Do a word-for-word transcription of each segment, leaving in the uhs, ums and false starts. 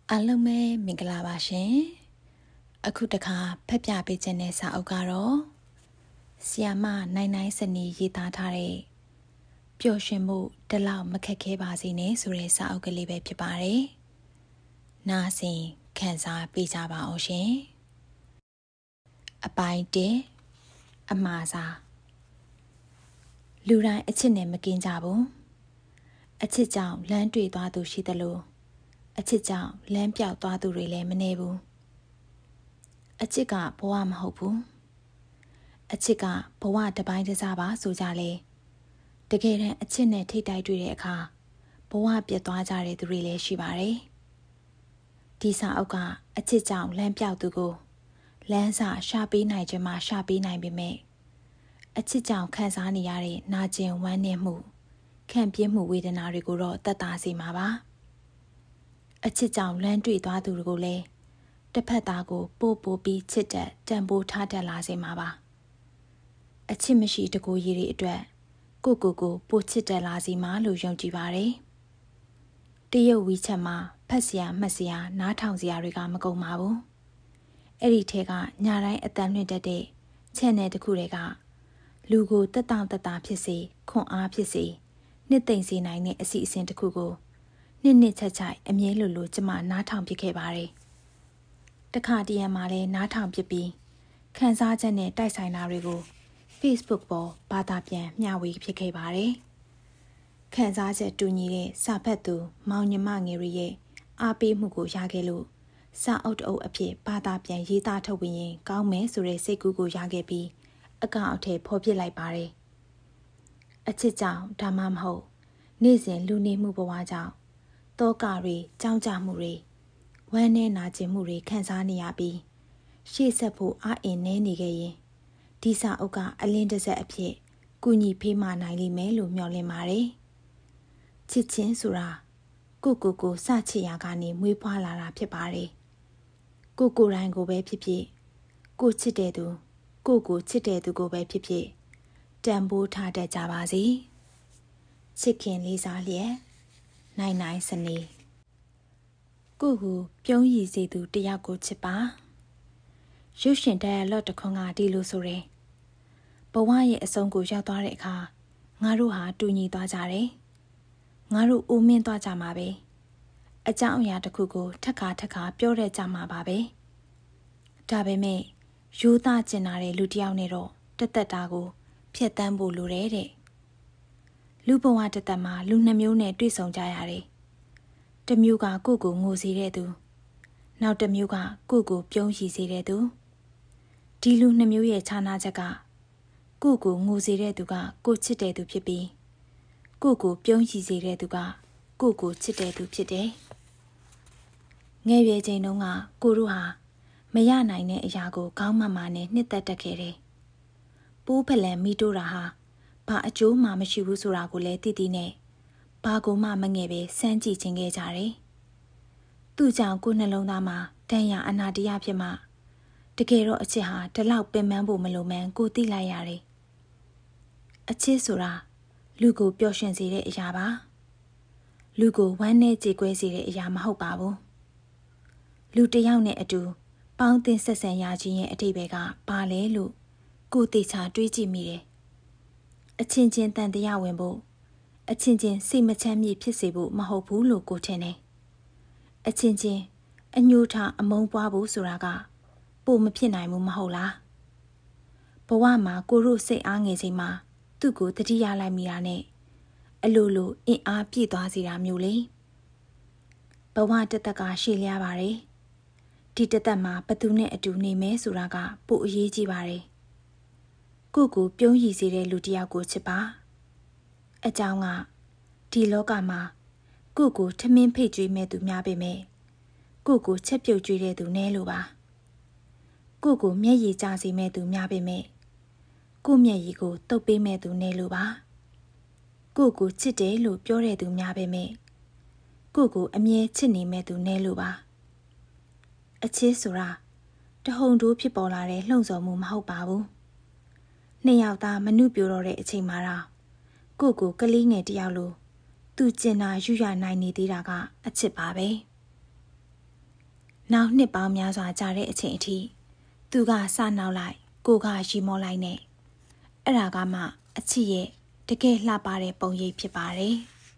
အားလုံးပဲမင်္ဂလာပါရှင်အခုတခါဖတ်ပြပေးခြင်းတဲ့စာအုပ်ကတော့ဆီယာမနိုင်နိုင်စနီရေးသားထားတဲ့ပျော်ရွှင်မှုတလောက်မခက်ခဲပါစေနဲ့ဆိုတဲ့စာအုပ်ကလေးပဲဖြစ်ပါတယ်နားဆင်ခံစားပေးကြပါအောင်ရှင်အပိုင်းတစ်အမှားစာလူတိုင်းအချစ်နဲ့မကင်းကြဘူးအချစ်ကြောင့်လမ်းတွေ့သွားသူရှိသလိုအချစ်ကြောင့်လမ်းပြောက်သွားသူတွေလည်းမနေဘူးအချစ်ကဘဝမဟုတ်ဘူးအချစ်ကဘဝတစ်ပိုင်းတစ်စားပါဆိုကြလေတကယ်တမ်းအချစ်နဲ့ထိတ်တိုက်တွေ့တဲ့အခါဘဝပြတ်သွားကြတဲ့သူတွေလည်းရှိပါတယ်ဒီစာအုပ်ကအချစ်ကြောင့်လမ်းပြောက်သူကိုလမ်းစာရှာပေးနိုင်ခြင်းမှရှာပေးနိုင်ပေမဲ့အချစ်ကြောင့်ခံစားနေရတဲ့နာကျင်ဝမ်းနည်းမှုခံပြင်းမှုဝေဒနာတွေကိုတော့သက်သာစေမှာပါအချစ်ကြောင့်လမ်းတွေ့သွားသူတွေကိုလည်းတစ်ဖက်သားကိုပို့ပို့ပြီးချစ်တဲ့တန်ဖိုးထားတတ်လာစေမှာပါအချစ်မရှိတကူရည်တွေအတွက်ကိုကိုကိုပို့ချစ်တတ်လာစီမှာလို့ယုံကြည်ပါတယ်တရုတ်ဝီချက်မှာဖတ်စရာမှတ်စရာနားထောင်စရာတွေကမကုန်ပါဘူးအဲ့ဒီထဲကညတိုင်းအတန်လွှင့်တတ်တဲ့ channel တစ်ခုတည်းကလူကိုတက်တောင့်တက်တာဖြစ်စေခွန်အားဖြစ်စေနှစ်သိမ့်စေနိုင်တဲ့အစီအစဉ်တစ်ခုကိုနှစ်နှစ်ချက်ချိုက်အမြဲလိုလိုကျမနားထောင်ပြခဲ့ပါတယ်တခါတရံမှာလည်းနားထောင်ပြပြီးခန်းစားချက်နဲ့တိုက်ဆိုင်တာတွေကို Facebook ပေါ်ဘာသာပြန်မျှဝေဖြစ်ခဲ့ပါတယ်ခန်းစားချက်တူညီတဲ့စာဖတ်သူမောင်ညီမငယ်ရဲ့အားပေးမှုကိုရခဲ့လို့စာအုပ်တအုပ်အဖြစ်ဘာသာပြန်ရေးသားထုတ်ပြီးရင်ကောင်းမယ်ဆိုတဲ့စိတ်ကူးကိုရခဲ့ပြီးအကောင့်အထည်ဖော်ပြလိုက်ပါတယ်အချစ်ကြောင့်ဒါမှမဟုတ်နေ့စဉ်လူနေမှုဘဝကြောင့်တောကတွေကြောင်းကြမှုတွေဝမ်းနည်းနာကျင်မှုတွေခံစားနေရပြီးရှေ့ဆက်ဖို့အားအင်နေနေခဲ့ရင်ဒီစာအုပ်ကအလင်းတစ်စက်အဖြစ်ကုညီဖေးမနိုင်လိမ့်မယ်လို့မျှော်လင့်ပါတယ်ချစ်ချင်းဆိုတာကိုကိုကိုစချစ်ရာကနေမွေးဖွားလာတာဖြစ်ပါတယ်ကိုကိုတိုင်းကိုပဲဖြစ်ဖြစ်ကိုချစ်တဲ့သူကိုကိုချစ်တဲ့သူကိုပဲဖြစ်ဖြစ်တန်ဖိုးထားတတ်ကြပါစေချစ်ခင်လေးစားလျက်နိုင်နိုင်စနေကိုကိုပြုံးရည်စေသူတယောက်ကိုချစ်ပါရုပ်ရှင်တရားလော့တခွန်ကဒီလိုဆိုတယ်ဘဝရဲ့အဆုံးကိုရောက်သွားတဲ့အခါငါတို့ဟာတူညီသွားကြတယ်ငါတို့အိုးမင်းသွားကြမှာပဲအကြောင်းအရာတစ်ခုကိုထက်ခါထက်ခါပြောရကြမှာပါပဲဒါပေမဲ့ရိုးသားကျင်နာတဲ့လူတစ်ယောက်နဲ့တော့တသက်တာကိုဖျက်ဆီးဖို့လိုတယ်တဲ့လူဘဝတစ်သက်မှာလူနှမျိုးနဲ့တွေ့ဆုံကြရတယ်တစ်မျိုးကကိုယ့်ကိုငိုစေတဲ့သူနောက်တစ်မျိုးကကိုယ့်ကိုပြုံးရည်စေတဲ့သူဒီလူနှမျိုးရဲ့ခြားနာချက်ကကိုယ့်ကိုငိုစေတဲ့သူကကိုယ်ချစ်တဲ့သူဖြစ်ပြီးကိုယ့်ကိုပြုံးရည်စေတဲ့သူကကိုယ့်ကိုချစ်တဲ့သူဖြစ်တယ်ငယ်ရွယ်ချိန်တုန်းကကိုတို့ဟာမရနိုင်တဲ့အရာကိုခေါင်းမမာနဲ့နှစ်သက်တတ်ခဲ့တယ်ပိုးဖလန်မိတိုးတာဟာဘာအကျိုးမှမရှိဘူးဆိုတာကိုလည်းသိသိနဲ့ဘာကိုမှမငယ်ပဲစမ်းကြည့်ခြင်းခဲ့ကြတယ်သူ့ကြောင့်ကိုယ်နှလုံးသားမှာတန်ရာအနာတရားဖြစ်မှတကယ်တော့အချစ်ဟာဒီလောက်ပင်ပန်းဖို့မလိုမှန်းကိုသိလိုက်ရတယ်အချစ်ဆိုတာလူကိုပျော်ရွှင်စေတဲ့အရာပါလူကိုဝမ်းနည်းကြေကွဲစေတဲ့အရာမဟုတ်ပါဘူးလူတစ်ယောက်နဲ့အတူပေါင်းသင်းဆက်ဆံရခြင်းရဲ့အထိပ္ပယ်ကဘာလဲလို့ကိုသိချာတွေးကြည့်မိတယ်အချင်းချင်းတန်တရားဝင်ဖို့အချင်းချင်းစိတ်မချမ်းမြေ့ဖြစ်စေဖို့မဟုတ်ဘူးလို့ကိုထင်တယ်အချင်းချင်းအညှိုးထားအမုန်းပွားဖို့ဆိုတာကပိုမဖြစ်နိုင်ဘူးမဟုတ်လားဘဝမှာကိုတို့စိတ်အားငယ်ချိန်မှာသူ့ကိုတတိယလိုက်မိတာနဲ့အလိုလိုအင်အားပြည့်သွားစေတာမျိုးလေဘဝတသက်ကရှေ့လျားပါတယ်ဒီတသက်မှာဘသူနဲ့အတူနေမဲဆိုတာကပိုအရေးကြီးပါတယ်ကိုကိုပြုံးရည်စေတဲ့လူတစ်ယောက်ကိုချစ်ပါအကြောင်းကဒီလောကမှာကိုကိုထမင်းဖိတ်ကျွေးမဲ့သူများပေမဲ့ကိုကိုချက်ပြုတ်ကျွေးတဲ့သူနည်းလို့ပါကိုကိုမျက်ရည်ကျစေမဲ့သူများပေမဲ့ကိုမျက်ရည်ကိုတုပ်ပေးမဲ့သူနည်းလို့ပါကိုကိုချစ်တယ်လို့ပြောတဲ့သူများပေမဲ့ကိုကိုအမြဲချစ်နေမဲ့သူနည်းလို့ပါအချစ်ဆိုတာတဟုန်တိုးဖြစ်ပေါ်လာတဲ့လှုံ့ဆော်မှုမဟုတ်ပါဘူးနှစ်ယောက်သားမနှုတ်ပြတော့တဲ့အချိန်မှာတော့ကိုကိုကလေးငယ်တယောက်လိုသူကျင်နာယူရနိုင်နေသေးတာကအချစ်ပါပဲနောက်နှစ်ပေါင်းများစွာကြာတဲ့အချိန်အထိသူကစနောက်လိုက်ကိုကရီမောလိုက်နဲ့အဲ့ဒါကမှအချစ်ရဲ့တကယ်လှပတဲ့ပုံရိပ်ဖြစ်ပါတယ်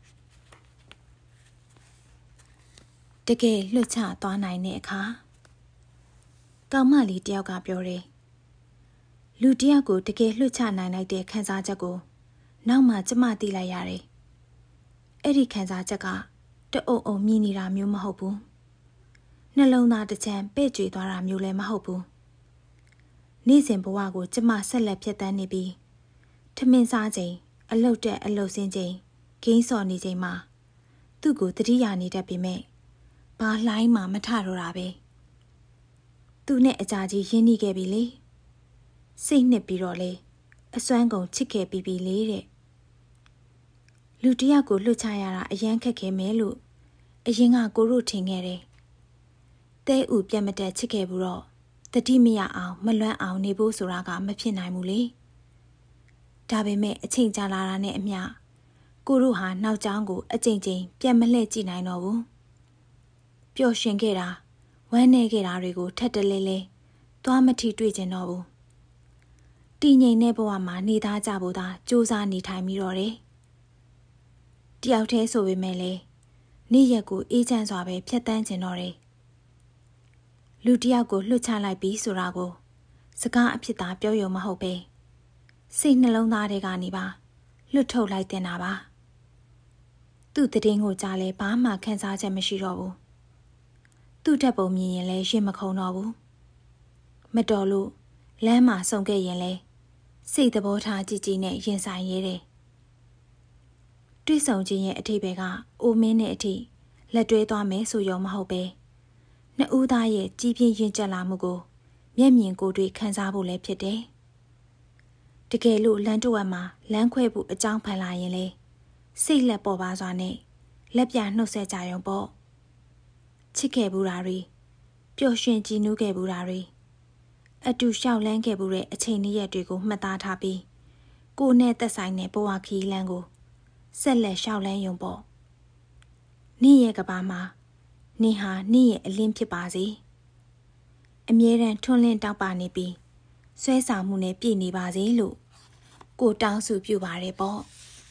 တကယ်လွတ်ချသွားနိုင်တဲ့အခါကောင်မလေးတယောက်ကပြောတယ်လူတယောက်ကိုတကယ်လွတ်ချနိုင်လိုက်တဲ့ခံစားချက်ကိုနောက်မှကျမသိလိုက်ရတယ်အဲ့ဒီခံစားချက်ကတအုံအုံမြည်နေတာမျိုးမဟုတ်ဘူးနှလုံးသားတစ်ချမ်းပဲ့ကြွေသွားတာမျိုးလည်းမဟုတ်ဘူးနေ့စဉ်ဘဝကိုကျမဆက်လက်ဖြတ်သန်းနေပြီးထမင်းစားချိန်အလုတ်တက်အလုတ်ဆင်းချိန်ဂိမ်းစော်နေချိန်မှာသူ့ကိုတတိယနေတတ်ပေမဲ့ဘာလှိုင်းမှမထတော့တာပဲသူနဲ့အကြာကြီးရင်းနှီးခဲ့ပြီလေစိတ်နှစ်ပြီးတော့လေအစွမ်းကုန်ချစ်ခဲ့ပြီးပြီလေတဲ့လူတယောက်ကိုလွတ်ချရတာအရန်ခက်ခဲမယ်လို့အရင်ကကိုတို့ထင်ခဲ့တယ်တဲဥပြတ်မတက်ချစ်ခဲ့ဘူးတော့တတိမရအောင်မလွမ်းအောင်နေဖို့ဆိုတာကမဖြစ်နိုင်ဘူးလေဒါပေမဲ့အချိန်ကြာလာတာနဲ့အမျှကိုတို့ဟာနောက်ကျောင်းကိုအကြိမ်ကြိမ်ပြန်မလှည့်ကြည့်နိုင်တော့ဘူးပျော်ရွှင်ခဲ့တာဝမ်းနည်းခဲ့တာတွေကိုထပ်တလဲလဲသွားမထီတွေ့ကျင်တော့ဘူးတည်ငြိမ်တဲ့ဘဝမှာနေသားကြဖို့သာစူးစမ်းနေထိုင်ပြီးတော့တယ်တယောက်တည်းဆိုပေမဲ့လေနေ့ရက်ကိုအေးချမ်းစွာပဲဖြတ်တန်းကျင်တော့တယ်လူတယောက်ကိုလွတ်ချလိုက်ပြီးဆိုတာကိုစကားအဖြစ်သာပြောရုံမဟုတ်ပဲစိတ်နှလုံးသားတွေကနေပါလွတ်ထုတ်လိုက်တင်တာပါသူ့တည်င်းကိုကြားလဲဘာမှခံစားချက်မရှိတော့ဘူးသူ့ဓာတ်ပုံမြင်ရင်လဲရင်မခုန်တော့ဘူးမတော်လို့လမ်းမှာဆုံခဲ့ရင်လဲစိတ်သဘောထားကြည်ကြည်နဲ့ရင်ဆိုင်ရဲတယ်တွေ့ဆုံခြင်းရဲ့အထိပ္ပယ်ကအိုမင်းနဲ့အထိလက်တွဲသွားမယ်ဆိုရုံမဟုတ်ပဲနှစ်ဦးသားရဲ့ကြီးပြင်းရင်ကျက်လာမှုကိုမျက်မြင်ကိုယ်တွေ့ခံစားဖို့လည်းဖြစ်တယ်တကယ်လို့လမ်းတစ်ဝက်မှာလမ်းခွဲဖို့အကြောင်းဖန်လာရင်လေစိတ်လက်ပေါ်ပါစွာနဲ့လက်ပြနှုတ်ဆက်ကြရုံပေါ့ချစ်ခဲ့ဘူးတာတွေပျော်ရွှင်ကြည်နူးခဲ့ဘူးတာတွေအတူလျှောက်လန်းခဲ့ဘူးတဲ့အချိန်နည်းရက်တွေကိုမှတ်သားထားပြီးကိုယ်နဲ့သက်ဆိုင်တဲ့ဘဝခီးလန်းကိုဆက်လက်လျှောက်လန်းရုံပေါ့နေ့ရဲ့ကဘာမှာနေ့ဟာနေ့ရဲ့အလင်းဖြစ်ပါစေအမြဲတမ်းထွန်းလင်းတောက်ပနေပြီးဆွဲဆောင်မှုနဲ့ပြည့်နေပါစေလို့ကိုတောင်းစုပြုပါတယ်ပေါ့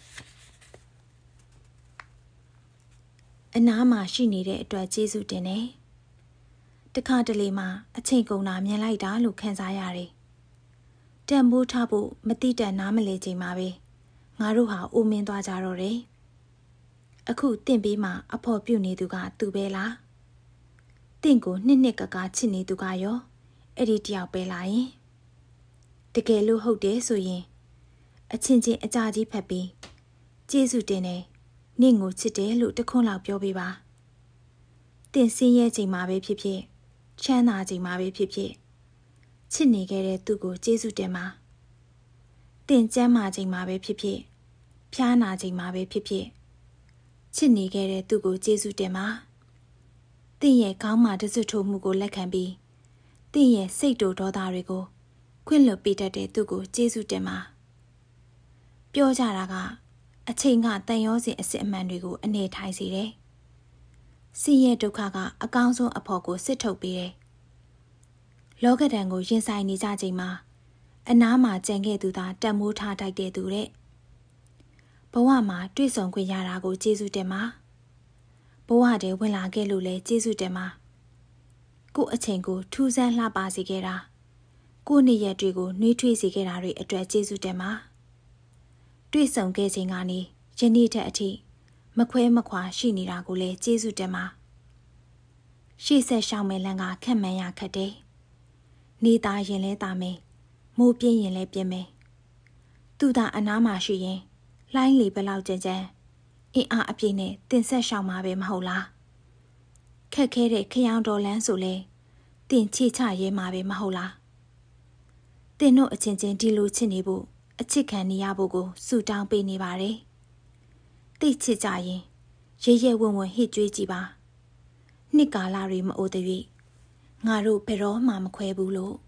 အနားမှာရှိနေတဲ့အတွက်ကျေးဇူးတင်တယ်တခါတလေမှာအချိန်ကုန်တာမြင်လိုက်တာလို့ခံစားရတယ်တန်ဖိုးထားဖို့မတိတန်နားမလဲချိန်မှာပဲငါတို့ဟာအိုမင်းသွားကြတော့တယ်အခုတင့်ပေးမှာအဖော်ပြုတ်နေသူကသူပဲလားတင့်ကိုနှစ်နှစ်ကကားချစ်နေသူကရောအဲ့ဒီတယောက်ပဲလားယင်တကယ်လို့ဟုတ်တယ်ဆိုရင်အချင်းချင်းအကြကြီးဖက်ပြီးကျေးဇူးတင်တယ်နင့်ကိုချစ်တယ်လို့တခွန်းလောက်ပြောပေးပါတင့်စင်းရဲချိန်မှာပဲဖြစ်ဖြစ်ချမ်းသာချိန်မှာပဲဖြစ်ဖြစ်ချစ်နေခဲ့တဲ့သူ့ကိုကျေးဇူးတင်ပါတင့်ကျမ်းမာချိန်မှာပဲဖြစ်ဖြစ်ဖျားနာချိန်မှာပဲဖြစ်ဖြစ်ချစ်နေခဲ့တဲ့သူ့ကိုကျေးဇူးတင်ပါတင့်ရဲ့ခေါင်းမှာတစွတ်ထိုးမှုကိုလက်ခံပြီးတင့်ရဲ့စိတ်တူဒေါသတွေကိုခွင့်လွှတ်ပေးတတ်တဲ့သူ့ကိုကျေးဇူးတင်ပါပြောကြတာကအချိန်ကတန်ရောစင်အစစ်အမှန်တွေကိုအနေထိုင်စေတယ်ဆင်းရဲဒုက္ခကအကောင်းဆုံးအဖို့ကိုစစ်ထုတ်ပေးတယ်လောကဒဏ်ကိုရင်ဆိုင်နေကြချိန်မှာအနားမှာကြံခဲ့သူသာတတ်မိုးထားထိုက်တဲ့သူတဲ့ဘဝမှာတွေ့ဆုံခွင့်ရတာကိုကျေးဇူးတင်ပါဘဝတည်းဝင်လာခဲ့လို့လဲကျေးဇူးတင်ပါကို့အချိန်ကိုထူးဆန်းလှပစေခဲ့တာကို့နေ့ရက်တွေကိုနှွေးထွေးစေခဲ့တာတွေအတွက်ကျေးဇူးတင်ပါတွေ့ဆုံခဲ့ချိန်ကနေယနေ့ထက်အထိမခွဲမခွာရှိနေတာကိုလည်းကျေးဇူးတင်ပါရှေ့ဆက်ရှောင်းမဲ့လန်းကခက်မှန်ရခက်တယ်နေသားရင်လဲသားမယ်မိုးပြင်းရင်လဲပြင်းမယ်သူသာအနားမှာရှိရင်လှိုင်းလီဘလောက်ကြမ်းကြမ်းအင်းအားအပြည့်နဲ့တင်ဆက်ရှောင်းမှာပဲမဟုတ်လားခက်ခဲတဲ့ခရောင်တော်လန်းဆိုလဲတင်ချေချရဲမှာပဲမဟုတ်လားတင်တို့အချင်းချင်းဒီလိုချစ်နေဖို့အချစ်ခံနေရဖို့ကိုဆူတောင်းပေးနေပါတယ်တိတ်ချစ်ကြရင်ရဲရဲဝံ့ဝံ့ဟစ်ကြွေးကြည့်ပါနှစ်ကာလတွေမအိုသေးငါတို့ဘယ်တော့မှမခွဲဘူးလို့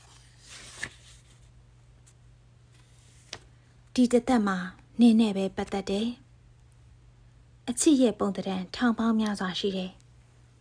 ဒီတသက်မှာနင်းနဲ့ပဲပတ်သက်တယ်အချစ်ရဲ့ပုံသဏ္ဍာန်ထောင်ပေါင်းများစွာရှိတယ်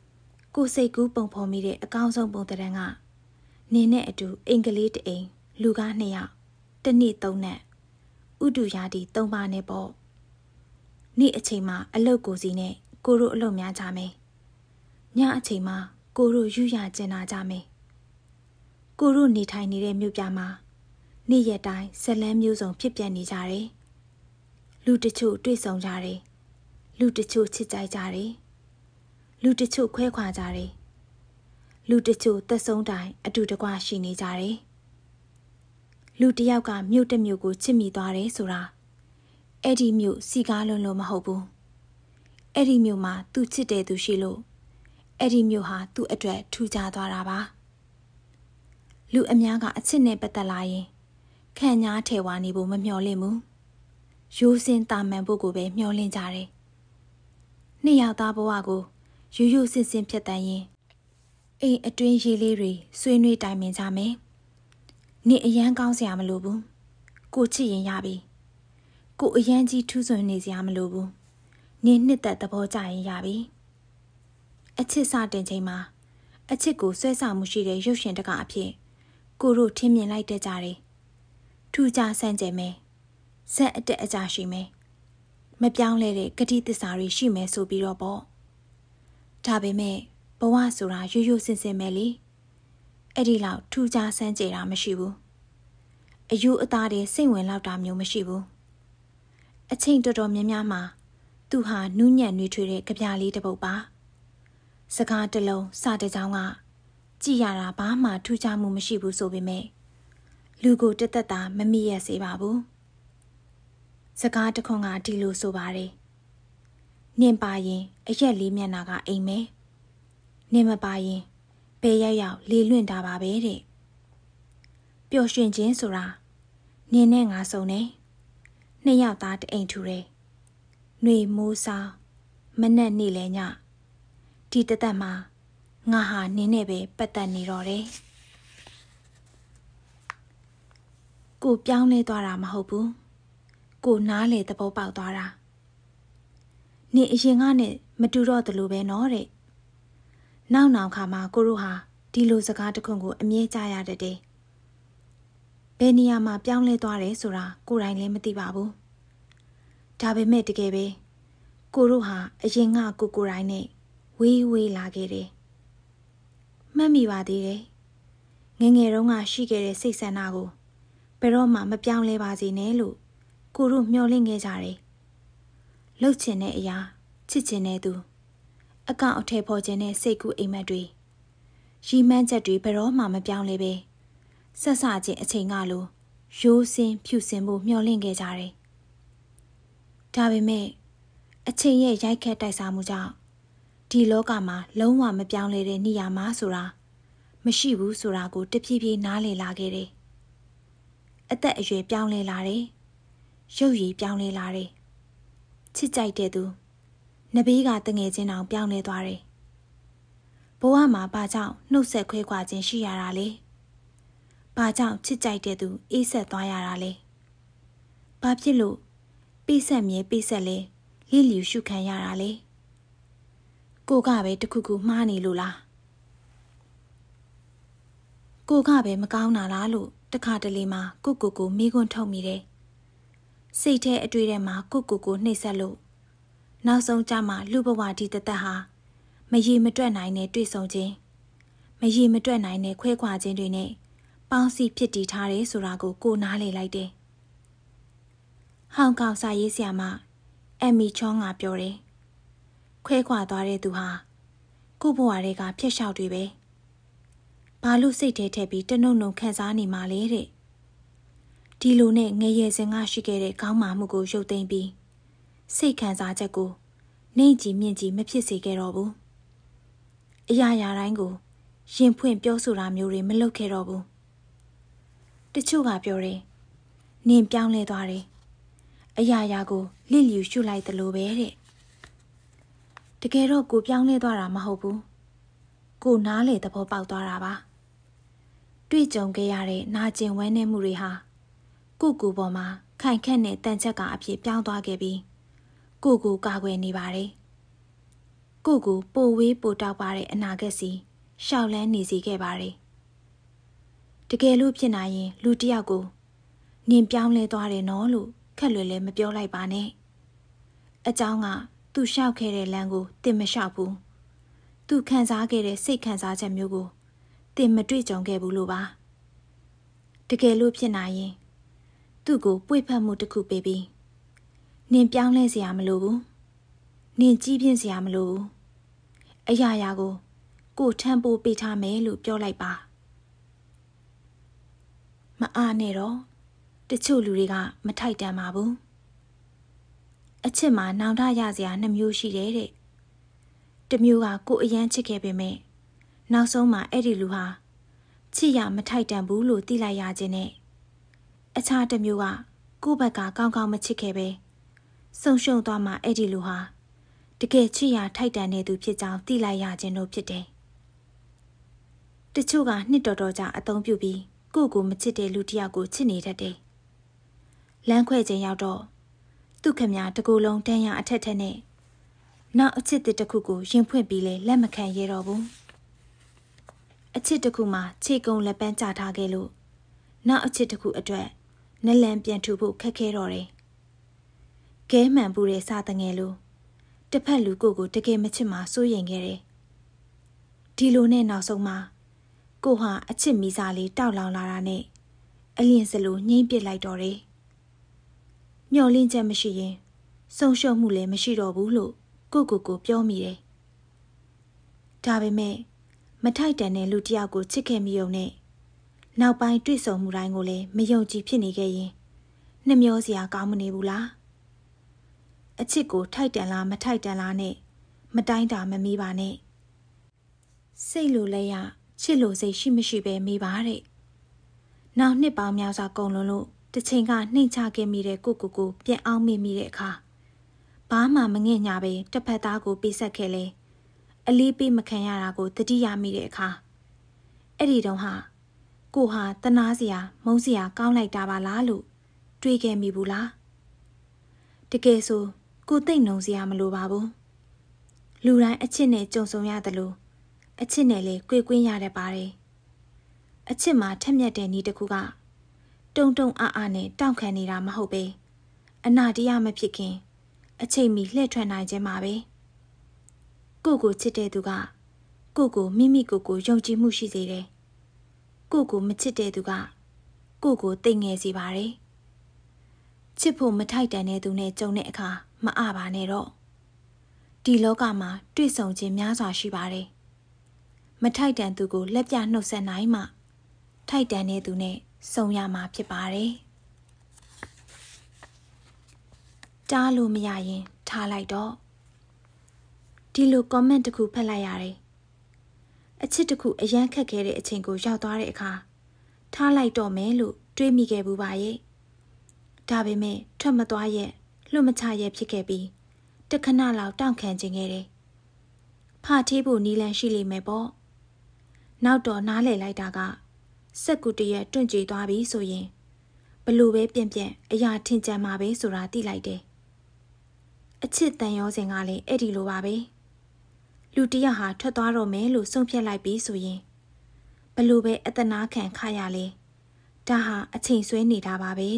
ကိုစိတ်ကူးပုံဖော်မိတဲ့အကောင်းဆုံးပုံတရံကနင်းနဲ့အတူအင်္ဂလိပ်တအိမ်လူကားနှစ်ယောက်တနေ့သုံးနဲ့ဥတုရာသီသုံးပါးနဲ့ပေါ့နေ့အချိန်မှာအလုတ်ကိုစီနဲ့ကိုတို့အလုတ်များကြမယ်ညအချိန်မှာကိုတို့ယူရကျင်နာကြမယ်ကိုတို့နေထိုင်နေတဲ့မြို့ပြမှာနေ့ရက်တိုင်းဇလန်းမျိုးစုံဖြစ်ပျက်နေကြတယ်လူတချို့တွေ့ဆုံကြတယ်လူတချို့ချစ်ကြိုက်ကြတယ်လူတချို့ခွဲခွာကြတယ်လူတချို့သက်ဆုံးတိုင်အတူတကွရှိနေကြတယ်လူတယောက်ကမြို့တစ်မြို့ကိုချစ်မိသွားတယ်ဆိုတာအဲ့ဒီမြို့စီကားလွန်းလို့မဟုတ်ဘူးအဲ့ဒီမြို့မှာသူချစ်တဲ့သူရှိလို့အဲ့ဒီမြို့ဟာသူ့အတွက်ထူးခြားသွားတာပါလူအများကအချစ်နဲ့ပတ်သက်လာရင်ခံညားထဲဝါနေဖို့မမျှော်လင့်ဘူးရိုးစင်းတာမှန်ဖို့ကိုပဲမျှော်လင့်ကြတယ်နှစ်ယောက်သားဘဝကိုရိုးရိုးစင်စင်ဖြတ်တန်းရင်အိမ်အတွင်းရေးလေးတွေဆွေးနွေးတိုင်ပင်ကြမယ်နေအရန်ကောင်းစရာမလိုဘူးကိုချစ်ရင်ရပြီကိုအရန်ကြီးထူးဆွန်နေစရာမလိုဘူးနေနှစ်သက်သဘောကျရင်ရပြီအချစ်စတင်ချိန်မှာအချစ်ကိုဆွဲဆောင်မှုရှိတဲ့ရုပ်ရှင်တကအဖြစ်ကိုတို့ထင်မြင်လိုက်တတ်ကြတယ်ထူးခြားဆန်းကျယ်မယ်ဇက်အတက်အကျရှိမယ်မပြောင်းလဲတဲ့ဂတိသစ္စာတွေရှိမယ်ဆိုပြီးတော့ပေါ့ဒါပေမဲ့ဘဝဆိုတာရိုးရိုးစင်စင်ပဲလေအဲ့ဒီလောက်ထူးခြားဆန်းကျယ်တာမရှိဘူးအယူအသားတွေစိတ်ဝင်လောက်တာမျိုးမရှိဘူးအချိန်တော်တော်များများမှာသူဟာနူးညံ့နှွေးထွေးတဲ့ကြပြားလေးတစ်ပုဒ်ပါစကားတစ်လုံးစတဲ့ကြောင်းကကြည်ရတာဘာမှထူးခြားမှုမရှိဘူးဆိုပေမဲ့လူကိုတသက်တာမမိရစေပါဘူးစကားတစ်ခွန်းကဒီလိုဆိုပါတယ်နင်ပါရင်အရက်လေးမျက်နှာကအိမ်မဲနင်မပါရင်ဘယ်ရောက်ရောက်လေလွင့်တာပါပဲတဲ့ပျော်ရွှင်ခြင်းဆိုတာနင်နဲ့ငါစုံနေနှစ်ယောက်သားတအိမ်ထူတယ်ຫນွေမိုးစားမနက်နေ့လဲညဒီတသက်မှာငါဟာနင်းနဲ့ပဲပတ်သက်နေတော့တယ်ကိုပြောင်းလဲသွားတာမဟုတ်ဘူးကိုနားလေသဘောပေါက်သွားတာနင်အရင်ကနဲ့မတူတော့သလိုပဲနော်တဲ့နောက်နောက်ခါမှာကိုတို့ဟာဒီလိုစကားတခွန်းကိုအမြဲကြားရတတ်တယ်ဘယ်နေရာမှာပြောင်းလဲသွားတယ်ဆိုတာကိုယ်တိုင်လည်းမသိပါဘူးဒါပေမဲ့တကယ်ပဲကိုတို့ဟာအရင်ကကိုကိုယ်တိုင်နဲ့ဝေးဝေးလာခဲ့တယ်မှတ်မိပါသေးတယ်ငယ်ငယ်တုန်းကရှိခဲ့တဲ့စိတ်ဆန္ဒကိုဘယ်တော့မှမပြောင်းလဲပါစေနဲ့လို့ကိုတို့မျှော်လင့်ခဲ့ကြတယ်လှုပ်ချင်တဲ့အရာချစ်ချင်တဲ့သူအကောင့်အထည်ဖော်ခြင်းနဲ့စိတ်ကူးအိမ်မက်တွေရီမှန်းချက်တွေဘယ်တော့မှမပြောင်းလဲပဲဆက်ဆခြင်းအချိန်ကလိုရိုးစင်းဖြူစင်ဖို့မျှော်လင့်ခဲ့ကြတယ်ဒါပေမဲ့အချိန်ရဲ့ရိုက်ခတ်တိုက်စားမှုကြောင့်ဒီလောကမှာလုံးဝမပြောင်းလဲတဲ့နေရာမှာဆိုတာမရှိဘူးဆိုတာကိုတဖြည်းဖြည်းနားလည်လာခဲ့တယ်အသက်အရွယ်ပြောင်းလဲလာတယ်ရုပ်ရည်ပြောင်းလဲလာတယ်ချစ်ကြိုက်တဲ့သူနဘေးကတငယ်ချင်းတောင်ပြောင်းလဲသွားတယ်ဘဝမှာဘာကြောင့်နှုတ်ဆက်ခွဲခွာခြင်းရှိရတာလဲဘာကြောင့်ချစ်ကြိုက်တဲ့သူအေးဆက်သွားရတာလဲဘာဖြစ်လို့ပိဆက်မြဲပိဆက်လဲလီလျူရှုခံရတာလဲကိုကပဲတခုခုမှားနေလို့လားကိုကပဲမကောင်းတာလားလို့တခါတလေမှကိုကိုကိုမိခွန်းထုတ်မိတယ်စိတ်ထဲအတွေ့ထဲမှာကိုကိုကိုနှိပ်စက်လို့နောက်ဆုံးကြမှာလူဘဝဒီတသက်ဟာမရေမတွက်နိုင်တဲ့တွေ့ဆုံခြင်းမရေမတွက်နိုင်တဲ့ခွဲခွာခြင်းတွေနဲ့ပေါင်းစည်းဖြစ်တည်ထားတယ်ဆိုတာကိုကိုနားလေလိုက်တယ်ဟောင်ကောင်စာရေးဆရာမအမ်မီချောင်းကပြောတယ်ခွဲခွာသွားတဲ့သူဟာကို့ဘဝတွေကဖျက်လျှောက်တွေပဲဘာလို့စိတ်ထဲထည့်ပြီးတနှုံနှုံခံစားနေမှလဲတဲ့ဒီလိုနဲ့ငရေစင်ကရှိခဲ့တဲ့ခေါင်းမာမှုကိုရုပ်သိမ်းပြီးစိတ်ခံစားချက်ကိုနှိမ့်ကြည့်မြင့်ကြည့်မဖြစ်စေခဲ့တော့ဘူးအရာရာတိုင်းကိုရင်ဖွင့်ပြောဆိုတာမျိုးတွေမလုပ်ခဲ့တော့ဘူးတချို့ကပြောတယ်နင်ပြောင်းလဲသွားတယ်အရာရာကိုလစ်လျူရှုလိုက်သလိုပဲတဲ့တကယ်တော့ကိုပြောင်းလဲသွားတာမဟုတ်ဘူးကိုနားလေသဘောပေါက်သွားတာပါတွေ့ကြုံခဲ့ရတဲ့နာကျင်ဝမ်းနည်းမှုတွေဟာကိုကိုပေါ်မှာခိုင်ခန့်တဲ့တန်ချက်ကအဖြစ်ပြောင်းသွားခဲ့ပြီးကိုကိုကာကွယ်နေပါတယ်ကိုကိုပိုဝေးပိုတောက်ပါတဲ့အနာဂတ်စီရှောက်လန်းနေစေခဲ့ပါတယ်တကယ်လို့ဖြစ်နိုင်ရင်လူတစ်ယောက်ကိုနင်ပြောင်းလဲသွားတယ်နော်လို့ခက်လွယ်လဲမပြောလိုက်ပါနဲ့အကြောင်းကသူလျှောက်ခဲ့တဲ့လမ်းကိုတင်မလျှောက်ဘူးသူခံစားခဲ့တဲ့စိတ်ခံစားချက်မျိုးကိုတင်မတွေ့ကြုံခဲ့ဘူးလို့ပါတကယ်လို့ဖြစ်နိုင်ရင်သူ့ကိုပွေ့ဖက်မှုတစ်ခုပေးပြီးနင်ပြောင်းလဲเสียမလို့ဘူးနင်ကြီးပြင်းเสียမလို့ဘူးအရာရာကိုကိုထမ်းပိုးပေးထားမယ်လို့ပြောလိုက်ပါမအားနဲ့တော့တချို့လူတွေကမထိုက်တန်ပါဘူးအချစ်မှာနောင်တရစရာနှစ်မျိုးရှိတယ်တဲ့တစ်မျိုးကကိုအရန်ချစ်ခဲ့ပေမဲ့နောက်ဆုံးမှာအဲ့ဒီလူဟာချစ်ရမထိုက်တန်ဘူးလို့သိလိုက်ရခြင်းနဲ့အခြားတစ်မျိုးကကိုယ့်ဘက်ကကောင်းကောင်းမချစ်ခဲ့ပဲဆုံးရှုံးသွားမှအဲ့ဒီလူဟာတကယ်ချစ်ရထိုက်တန်တဲ့သူဖြစ်ကြောင်းသိလိုက်ရခြင်းတို့ဖြစ်တယ်တချို့ကနှစ်တော်တော်ကြာအသုံးပြုပြီးကိုယ့်ကိုမချစ်တဲ့လူတစ်ယောက်ကိုချစ်နေတတ်တယ်လမ်းခွဲခြင်းရောက်တော့သူခမတကူလုံးတန်းရအထက်ထက်နဲ့နောက်အချစ်တစ်ခုကိုရင်ဖွင့်ပြီးလဲလက်မခံရတော့ဘူးအချစ်တစ်ခုမှာခြေကုံလက်ပန်းချထားခဲ့လို့နောက်အချစ်တစ်ခုအတွက်နလန်ပြန်ထူဖို့ခက်ခဲတော့တယ်ကဲမှန်ပူတဲ့စားတငယ်လို့တစ်ဖက်လူကိုကိုတကယ်မချစ်မှစိုးရိမ်ခဲ့တယ်ဒီလိုနဲ့နောက်ဆုံးမှာကိုဟာအချစ်မီးစားလေးတောက်လောင်လာတာနဲ့အလျင်စလိုညှိမ့်ပစ်လိုက်တော့တယ်မျောလင်းချက်မရှိရင်ဆုံးရှုံးမှုလည်းမရှိတော့ဘူးလို့ကိုကိုကိုပြောမိတယ်ဒါပေမဲ့မထိုက်တန်တဲ့လူတစ်ယောက်ကိုချစ်ခဲ့မိုံနဲ့နောက်ပိုင်းတွေ့ဆုံမှုတိုင်းကိုလည်းမယုံကြည်ဖြစ်နေခဲ့ရင်နှမျောစရာကောင်းမနေဘူးလားအချစ်ကိုထိုက်တန်လားမထိုက်တန်လားနဲ့မတိုင်းတာမမီးပါနဲ့စိတ်လိုလဲရချစ်လိုစိတ်ရှိမရှိပဲမိပါတဲ့နောက်နှစ်ပေါင်းများစွာကုန်လွန်လို့တစ်ချိန်ကနှိမ့်ချခဲ့မိတဲ့ကိုကိုကိုပြန်အောင်မိမိတဲ့အခါဘာမှမငဲ့ညာပဲတစ်ဖက်သားကိုပေးဆက်ခဲ့လေအလေးပေးမခံရတာကိုတတိယမိတဲ့အခါအဲ့ဒီတုန်းဟာကိုဟာတနာစရာမုန်းစရာကောင်းလိုက်တာပါလားလို့တွေးခဲ့မိဘူးလားတကယ်ဆိုကိုသိမ့်နှုံစရာမလိုပါဘူးလူတိုင်းအချစ်နဲ့ကြုံဆုံရတယ်လို့အချစ်နဲ့လေကြွေကွင်းရတတ်ပါတယ်အချစ်မှာထက်မြက်တဲ့ဤတစ်ခုကတုံတုံအားအားနဲ့တောင့်ခံနေတာမဟုတ်ပဲအနာတရားမဖြစ်ခင်အချိန်မီလှည့်ထွက်နိုင်ခြင်းပါပဲကိုကိုချစ်တဲ့သူကကိုကိုမိမိကိုကိုယုံကြည်မှုရှိစေတယ်ကိုကိုမချစ်တဲ့သူကကိုကိုတိတ်ငယ်စေပါတယ်ချစ်ဖို့မထိုက်တန်တဲ့သူနဲ့ကြုံတဲ့အခါမအားပါနဲ့တော့ဒီလောကမှာတွေ့ဆုံခြင်းများစွာရှိပါတယ်မထိုက်တန်သူကိုလက်ပြနှုတ်ဆက်နိုင်မှထိုက်တန်တဲ့သူနဲ့ဆုံရမှာဖြစ်ပါတယ်တားလို့မရရင်ထားလိုက်တော့ဒီလို comment တစ်ခုဖတ်လိုက်ရတယ်အချစ်တစ်ခုအရန်ခက်ခဲတဲ့အချိန်ကိုရောက်သွားတဲ့အခါထားလိုက်တော့မယ်လို့တွေးမိခဲ့ဘူးပါရဲ့ဒါပေမဲ့ထွက်မသွားရဲ့လွတ်မချရဲ့ဖြစ်ခဲ့ပြီးတခဏလောက်တောင့်ခံခြင်းခဲ့တယ်ဖာထေးဖို့နီးလန်းရှိလိမ့်မယ်ပေါ့နောက်တော့နားလည်လိုက်တာကစက်ကူတရက်တွန့်ကြွေသွားပြီဆိုရင်ဘလို့ပဲပြန့်ပြန့်အရာထင်ကြမှာပဲဆိုတာသိလိုက်တယ်အချစ်တန်ရောစင်ကလည်းအဲ့ဒီလိုပါပဲလူတယောက်ဟာထွက်သွားတော့မယ်လို့ဆုံးဖြတ်လိုက်ပြီဆိုရင်ဘလို့ပဲအတနာခံခရလဲဒါဟာအချိန်ဆွဲနေတာပါပဲ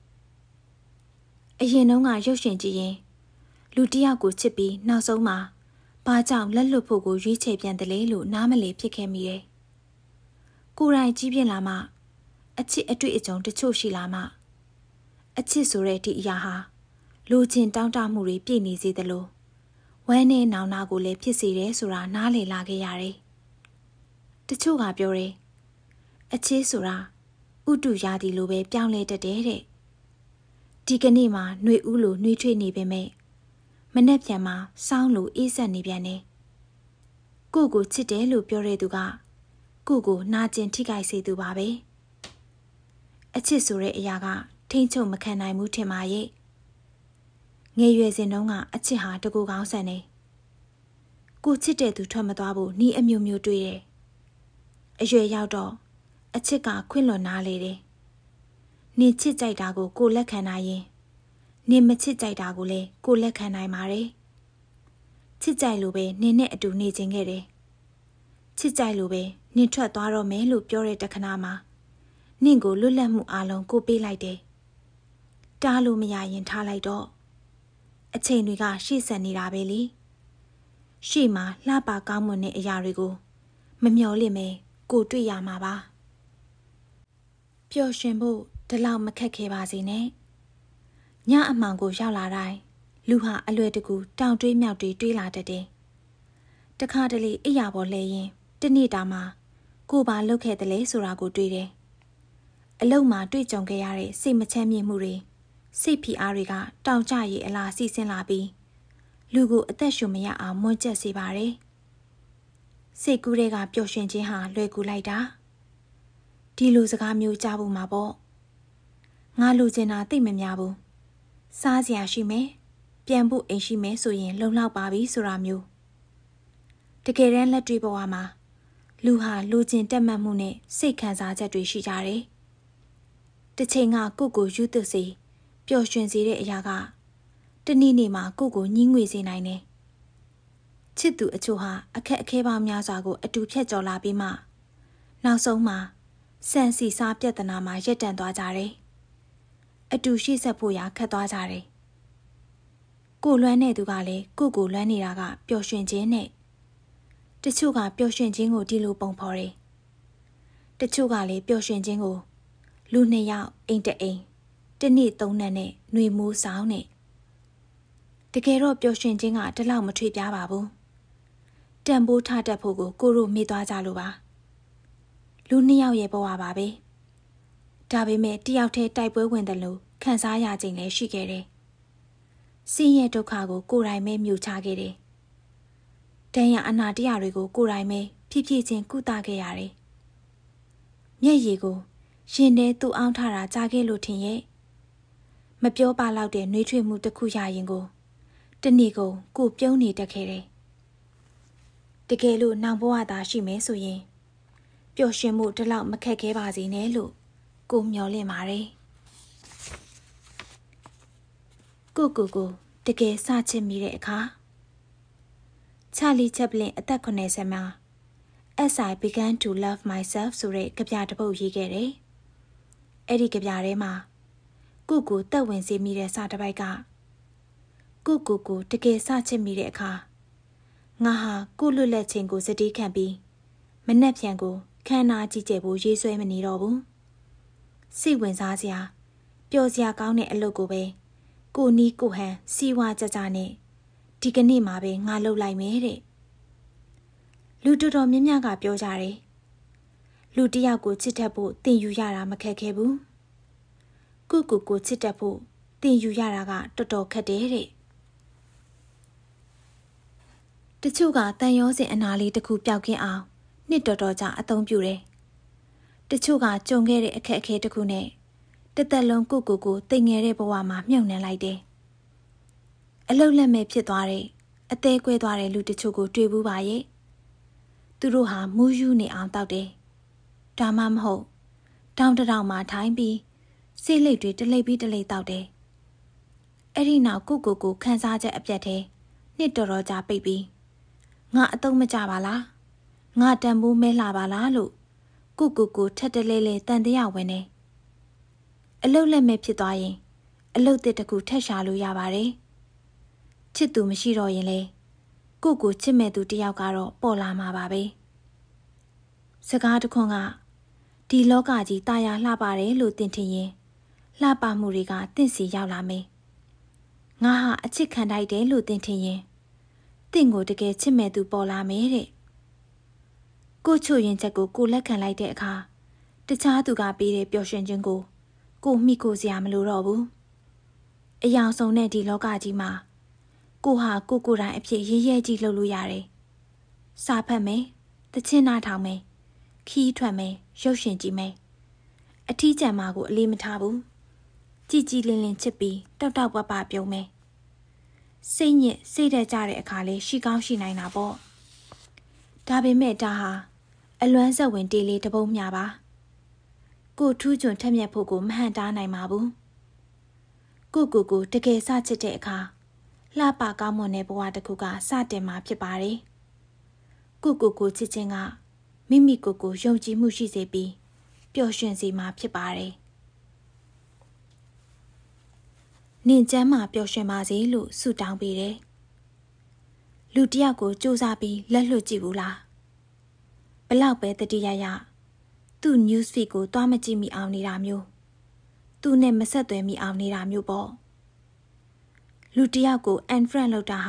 တဲ့အရင်တုန်းကရုပ်ရှင်ကြည့်ရင်လူတယောက်ကိုချစ်ပြီးနောက်ဆုံးမှာဘာကြောင့်လက်လွတ်ဖို့ကိုရွေးချယ်ပြန်တယ်လေလို့နားမလည်ဖြစ်ခဲ့မိတယ်ကိုယ်တိုင်ကြီးပြင်းလာမှအချစ်အတွေ့အကြုံတချို့ရှိလာမှအချစ်ဆိုတဲ့ဒီအရာဟာလူချင်းတောင်းတမှုတွေပြည့်နေစေသလိုဝမ်းနဲ့နောင်နာကိုလည်းဖြစ်စေတယ်ဆိုတာနားလည်လာခဲ့ရတယ်တချို့ကပြောတယ်အချစ်ဆိုတာဥတုရာသီလိုပဲပြောင်းလဲတတ်တယ်တဲ့ဒီကနေ့မှာနှွေဦးလိုနှွေးထွေးနေပေမဲ့မနှက်ပြန်မှာစောင်းလိုအေးဆက်နေပြန်တယ်ကိုကိုချစ်တယ်လို့ပြောတဲ့သူကကိုကိုနာကျင်ထိခိုက်စေသူပါပဲအချစ်ဆိုတဲ့အရာကထိမ့်ချုပ်မခံနိုင်ဘူးထင်ပါရဲ့ငယ်ရွယ်စဉ်တုန်းကအချစ်ဟာတကူကောင်းဆန်နေကိုချစ်တဲ့သူထွက်မသွားဘူးနီးအမျိုးမျိုးတွေ့တယ်အရွယ်ရောက်တော့အချစ်ကခွင့်လွန်နားလေတယ်နင်ချစ်ကြိုက်တာကိုကိုလက်ခံနိုင်ရင်နင်မချစ်ကြိုက်တာကိုလည်းကိုလက်ခံနိုင်ပါတယ်ချချစ်ကြိုက်လိုပဲနင်းနဲ့အတူနေခြင်းခဲ့တယ်ချစ်ကြိုက်လိုပဲနင်းထွက်သွားတော့မယ်လို့ပြောတဲ့တခဏမှာနင့်ကိုလွတ်လပ်မှုအလုံးကိုပေးလိုက်တယ်တားလို့မရရင်ထားလိုက်တော့အချိန်တွေကရှေ့ဆက်နေတာပဲလေရှေ့မှာလှပကောင်းမွန်တဲ့အရာတွေကိုမမျှော်လင့်မဲကိုတွေ့ရမှာပါပျော်ရွှင်ဖို့ဒီလောက်မခက်ခဲပါစေနဲ့ညအမှောင်ကိုရောက်လာတိုင်းလူဟာအလွယ်တကူတောင်တွေးမြောက်တွေးတွေးလာတတ်တယ်တခါတလေအိယာပေါ်လဲရင်တနေ့တာမှာကိုပါလှုပ်ခဲ့တယ်လေဆိုတာကိုတွေးတယ်အလုံးမှာတွေ့ကြုံခဲ့ရတဲ့စိတ်မချမ်းမြေ့မှုတွေစိတ်ဖိအားတွေကတောင်ကျရေအလားစီးဆင်းလာပြီးလူကိုအသက်ရှူမရအောင်မွန်းကျက်စေပါတယ်စိတ်ကူးတွေကပျော်ရွှင်ခြင်းဟာလွယ်ကူလိုက်တာဒီလိုစကားမျိုးကြားဖို့မှာပေါ့ငါလိုချင်တာသိမများဘူးစားစရာရှိမယ်ပြန်ဖို့အိမ်ရှိမယ်ဆိုရင်လုံလောက်ပါပြီဆိုတာမျိုးတကယ်တမ်းလက်တွေ့ဘဝမှာလူဟာလိုချင်တက်မှတ်မှုနဲ့စိတ်ခံစားချက်တွေရှိကြတယ်တစ်ချိန်ကကိုယ့်ကိုယူသစေပျော်ရွှင်စေတဲ့အရာကတနေ့နေ့မှာကိုယ့်ကိုညှင်းငွေစေနိုင်တယ်ချစ်သူအချို့ဟာအခက်အခဲပေါင်းများစွာကိုအတူဖြတ်ကျော်လာပြီးမှနောက်ဆုံးမှာစံစီစားပြဿနာမှာရပ်တန့်သွားကြတယ်အတူရှိဆက်ဖို့ရာခက်သွားကြတယ်ကိုလွမ်းတဲ့သူကလည်းကိုကိုလွမ်းနေတာကပျော်ရွှင်ခြင်းနဲ့တချို့ကပျော်ရွှင်ခြင်းကိုဒီလိုပုံဖော်တယ်တချို့ကလည်းပျော်ရွှင်ခြင်းကိုလူနှစ်ယောက်အိမ်တအိမ်တစ်နေ့သုံးနက်နဲ့နှွေမိုးဆောင်နဲ့တကယ်တော့ပျော်ရွှင်ခြင်းကတလောက်မထွေပြားပါဘူးတန်ဖိုးထားတတ်ဖို့ကိုကိုတို့မေ့သွားကြလို့ပါလူနှစ်ယောက်ရဲ့ဘဝပါပဲဒါပေမဲ့တယောက်တည်းတိုက်ပွဲဝင်တယ်လို့ခံစားရခြင်းလည်းရှိခဲ့တယ်ဆင်းရဲဒုက္ခကိုကိုယ်တိုင်ပဲမြူချခဲ့တယ်တန်ရအနာတရားတွေကိုကိုယ်တိုင်ပဲဖြည်းဖြည်းချင်းကုသခဲ့ရတယ်မျက်ရည်ကိုရင်ထဲသူ့အောင်ထားတာကြားခဲ့လို့ထင်ရဲ့မပြောပါတော့တဲ့နှွေးထွေးမှုတစ်ခုရရင်ကိုတနေ့ကုန်ကိုပြုံးနေတတ်ခဲ့တယ်တကယ်လို့နောင်ဘဝသာရှိမယ်ဆိုရင်ပျော်ရွှင်မှုဒီလောက်မခက်ခဲပါစေနဲ့လို့ကိုမျှော်လင့်ပါတယ်ကိုကိုကိုတကယ်စချစ်မိတဲ့အခါချာလီချက်ပလင်အသက်ခုနှစ်ဆယ်မှာ As I began to love myself ဆိုတဲ့ကြပြတစ်ပုဒ်ရေးခဲ့တယ်အဲ့ဒီကြပြထဲမှာကိုကိုတက်ဝင်စေမိတဲ့စာတစ်ပိုက်ကကိုကိုကိုတကယ်စချစ်မိတဲ့အခါငါဟာကိုလွတ်လပ်ခြင်းကိုစတီးခံပြီးမနှက်ဖြန်ကိုခန္ဓာကြည့်ကြဖို့ရေးဆွဲမနေတော့ဘူးစိတ်ဝင်စားစရာပျော်စရာကောင်းတဲ့အလုပ်ကိုပဲကိုနီးကိုဟန်စီဝါကြကြနဲ့ဒီကနေ့မှာပဲငါလှုပ်လိုက်မယ်တဲ့လူတော်တော်များများကပြောကြတယ်လူတစ်ယောက်ကိုချစ်တတ်ဖို့သင်ယူရတာမခက်ခဲဘူးကိုကိုကိုချစ်တတ်ဖို့သင်ယူရတာကတော်တော်ခက်တယ်တဲ့တချို့ကတန်ရောစင်အနာလေးတစ်ခုပျောက်ကင်းအောင်နှစ်တော်တော်ကြာအသုံးပြုတယ်တချို့ကကြုံခဲ့တဲ့အခက်အခဲတစ်ခုနဲ့တသက်လုံးကိုကိုကိုတိမ်ငယ်တဲ့ဘဝမှာမြုပ်နှံလိုက်တယ်အလုတ်လက်မဲ့ဖြစ်သွားတဲ့အသေးကွဲသွားတဲ့လူတချို့ကိုတွေ့ဘူးပါရဲ့သူတို့ဟာမူးယူနေအောင်တောက်တယ်ဒါမှမဟုတ်တောင်းတတောင်မှထိုင်ပြီးစိတ်လိတ်တွေတလိပ်ပြီးတလိပ်တောက်တယ်အဲ့ဒီနောက်ကိုကိုကိုခန်းစားချက်အပြတ်သေးနှစ်တော်တော်ကြာပိတ်ပြီးငါအတုံးမကြပါလားငါတန်ဖိုးမဲလာပါလားလို့ကိုကိုကိုထက်တလဲလဲတန်တရားဝင်နေအလုတ်လက်မဲ့ဖြစ်သွားရင်အလုတ်တစ်တကူထက်ရှာလို့ရပါတယ်ချစ်သူမရှိတော့ရင်လေကိုကိုချစ်မဲ့သူတယောက်ကတော့ပေါ်လာမှာပါပဲစကားတစ်ခွန်းကဒီလောကကြီးတာယာလှပါတယ်လို့သင်ထင်ရင်လှပမှုတွေကတင့်စီရောက်လာမယ်ငါဟာအချစ်ခံတိုက်တယ်လို့သင်ထင်ရင်တင့်ကိုတကယ်ချစ်မဲ့သူပေါ်လာမယ်တဲ့ကိုချိုရင်ချက်ကိုကိုလက်ခံလိုက်တဲ့အခါတခြားသူကပေးတဲ့ပျော်ရွှင်ခြင်းကိုကိုမိကိုစရာမလိုတော့ဘူးအယောင်ဆုံးတဲ့ဒီလောကကြီးမှာကိုဟာကိုကိုယ်တိုင်အဖြစ်ရေးရဲကြီးလှုပ်လို့ရတယ်စာဖတ်မယ်တချင်းနာထောင်မယ်ခီးထွက်မယ်ရုပ်ရှင်ကြည့်မယ်အထီးကျန်မာကိုအလေးမထားဘူးကြည်ကြည်လင်းလင်းချစ်ပြီးတောက်တောက်ပပပြုံးမယ်စိတ်ညစ်စိတ်တက်ကြတဲ့အခါလေးရှိကောင်းရှိနိုင်တာပေါ့ဒါပေမဲ့ဒါဟာအလွမ်းဆက်ဝင်တေးလေးတစ်ပုဒ်မျှပါကိုထူးချွန်ထက်မြက်ဖို့ကိုမဟန်တားနိုင်ပါဘူးကိုကိုကိုတကယ်စချစ်တဲ့အခါလှပကောင်းမွန်တဲ့ဘဝတစ်ခုကစတင်မှာဖြစ်ပါတယ်။ကိုကိုကိုချစ်ချင်းကမိမိကိုယ်ကိုယုံကြည်မှုရှိစေပြီးပျော်ရွှင်စေမှာဖြစ်ပါတယ်။နင်ကျမ်းမှာပျော်ရွှင်ပါစေလို့ဆုတောင်းပေးတယ်။လူတစ်ယောက်ကိုစူးစမ်းပြီးလက်လွတ်ကြည့်ဘူးလား။ဘလောက်ပဲတတိယရသူ့ news feed ကိုတွားမကြည့်မိအောင်နေတာမျိုးသူနဲ့မဆက်သွယ်မိအောင်နေတာမျိုးပေါ့။လူတစ်ယောက်ကို unfriend လုပ်တာဟာ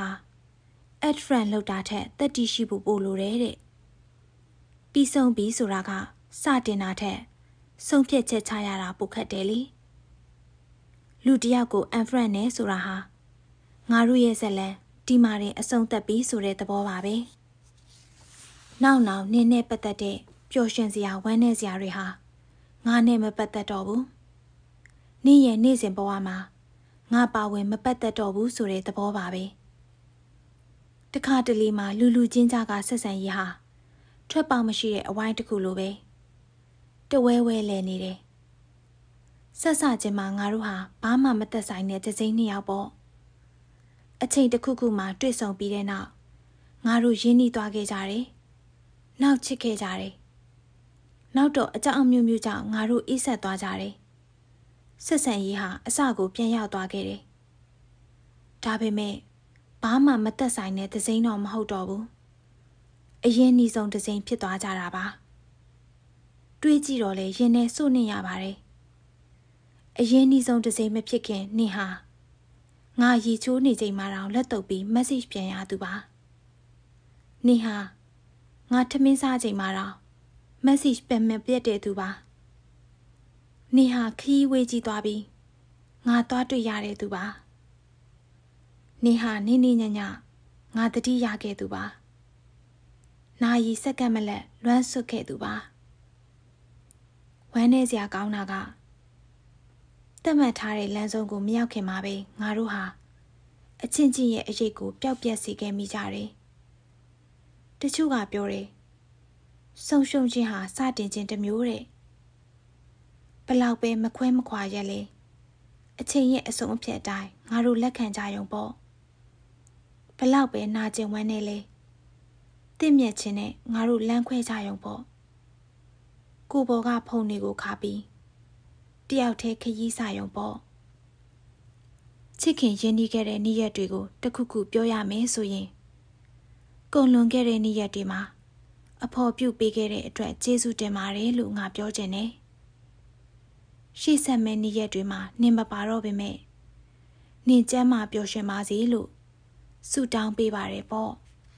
add friend လုပ်တာထက်တတိရှိဖို့ပိုလိုတယ်တဲ့။ပြီးဆုံးပြီဆိုတာကစတင်တာထက်ဆုံးဖြတ်ချက်ချရတာပိုခက်တယ်လေ။လူတစ်ယောက်ကို unfriend နဲ့ဆိုတာဟာငါတို့ရဲ့ဇလံဒီမှာတင်အဆုံးသတ်ပြီဆိုတဲ့သဘောပါပဲ။နောက်နောက်နင်းနဲ့ပတ်သက်တဲ့ပျော်ရွှင်စရာဝမ်းနည်းစရာတွေဟာငါနဲ့မပတ်သက်တော့ဘူး။နင်းရဲ့နေ့စဉ်ဘဝမှာငါပါဝင်မပတ်သက်တော့ဘူးဆိုတဲ့သဘောပါပဲ။တခါတလေမှာလူလူချင်းကြားကဆက်ဆံရေးဟာထွက်ပေါက်မရှိတဲ့အဝိုင်းတစ်ခုလိုပဲတဝဲဝဲလဲနေတယ်။ဆက်ဆချင်းမှာငါတို့ဟာဘာမှမသက်ဆိုင်တဲ့တစိမ့်နှစ်ယောက်ပေါ့။အချိန်တစ်ခုခုမှာတွေ့ဆုံပြီးတဲ့နောက်ငါတို့ရင်းနှီးသွားခဲ့ကြတယ်။နောက်ချစ်ခဲ့ကြတယ်။နောက်တော့အကြောင်းအမျိုးမျိုးကြောင့်ငါတို့အေးဆက်သွားကြတယ်။ဆက်ဆံရေးဟာအစကိုပြန်ရောက်သွားခဲ့တယ်။ဒါပေမဲ့ဘာမှမသက်ဆိုင်တဲ့တစိမ့်တော့မဟုတ်တော့ဘူး။အရင်နီးဆုံးတစိမ့်ဖြစ်သွားကြတာပါ။တွေးကြည့်တော့လေရင်ထဲစိုးနေရပါတယ်။အရင်နီးဆုံးတစိမ့်မဖြစ်ခင်နင်ဟာငါရီချိုးနေချိန်မှာတော့လက်တုပ်ပြီး message ပြန်ရသူပါ။နင်ဟာငါထမင်းစားချိန်မှာတော့ message ပြန်မပြတ်တဲ့သူပါ။နင်ဟာခီးဝေးကြီးသွားပြီးငါသွားတွေ့ရတဲ့သူပါ။နင်ဟာနေနေညညငါတတိရခဲ့သူပါ။နာရီစက္ကန့်မလက်လွမ်းဆွတ်ခဲ့သူပါ။ဝမ်းနေစရာကောင်းတာကတတ်မှတ်ထားတဲ့လမ်းဆုံးကိုမရောက်ခင်မှာပဲငါတို့ဟာအချင်းချင်းရဲ့အရေးကိုပျောက်ပြက်စေခဲ့မိကြတယ်။တချို့ကပြောတယ်ဆုံရှုံခြင်းဟာစတင်ခြင်းတစ်မျိုးတဲ့ဘလောက်ပဲမခွဲမခွာရက်လေအချိန်ရဲ့အဆုံးအဖြတ်အတိုင်းငါတို့လက်ခံကြရုံပေါ့ဘလောက်ပဲနာကျင်ဝမ်းနေလေတင့်မြတ်ခြင်းနဲ့ငါတို့လမ်းခွဲကြရုံပေါ့ကိုဘော်ကဖုန်တွေကိုခါပြီးတယောက်တည်းခရီးစာရုံပေါ့ချစ်ခင်ရင်းနှီးခဲ့တဲ့နေ့ရက်တွေကိုတခုခုပြောရမယ်ဆိုရင်ကုန်လွန်ခဲ့တဲ့နေ့ရက်တွေမှာအဖော်ပြုပေးခဲ့တဲ့အတွက်ကျေးဇူးတင်ပါတယ်လို့ငါပြောချင်တယ်ရှေ့ဆက်မဲ့နေ့ရက်တွေမှာနင်မပါတော့ပေမဲ့နင်ကျမ်းမာပျော်ရွှင်ပါစေလို့ဆုတောင်းပေးပါတယ်ပေါ့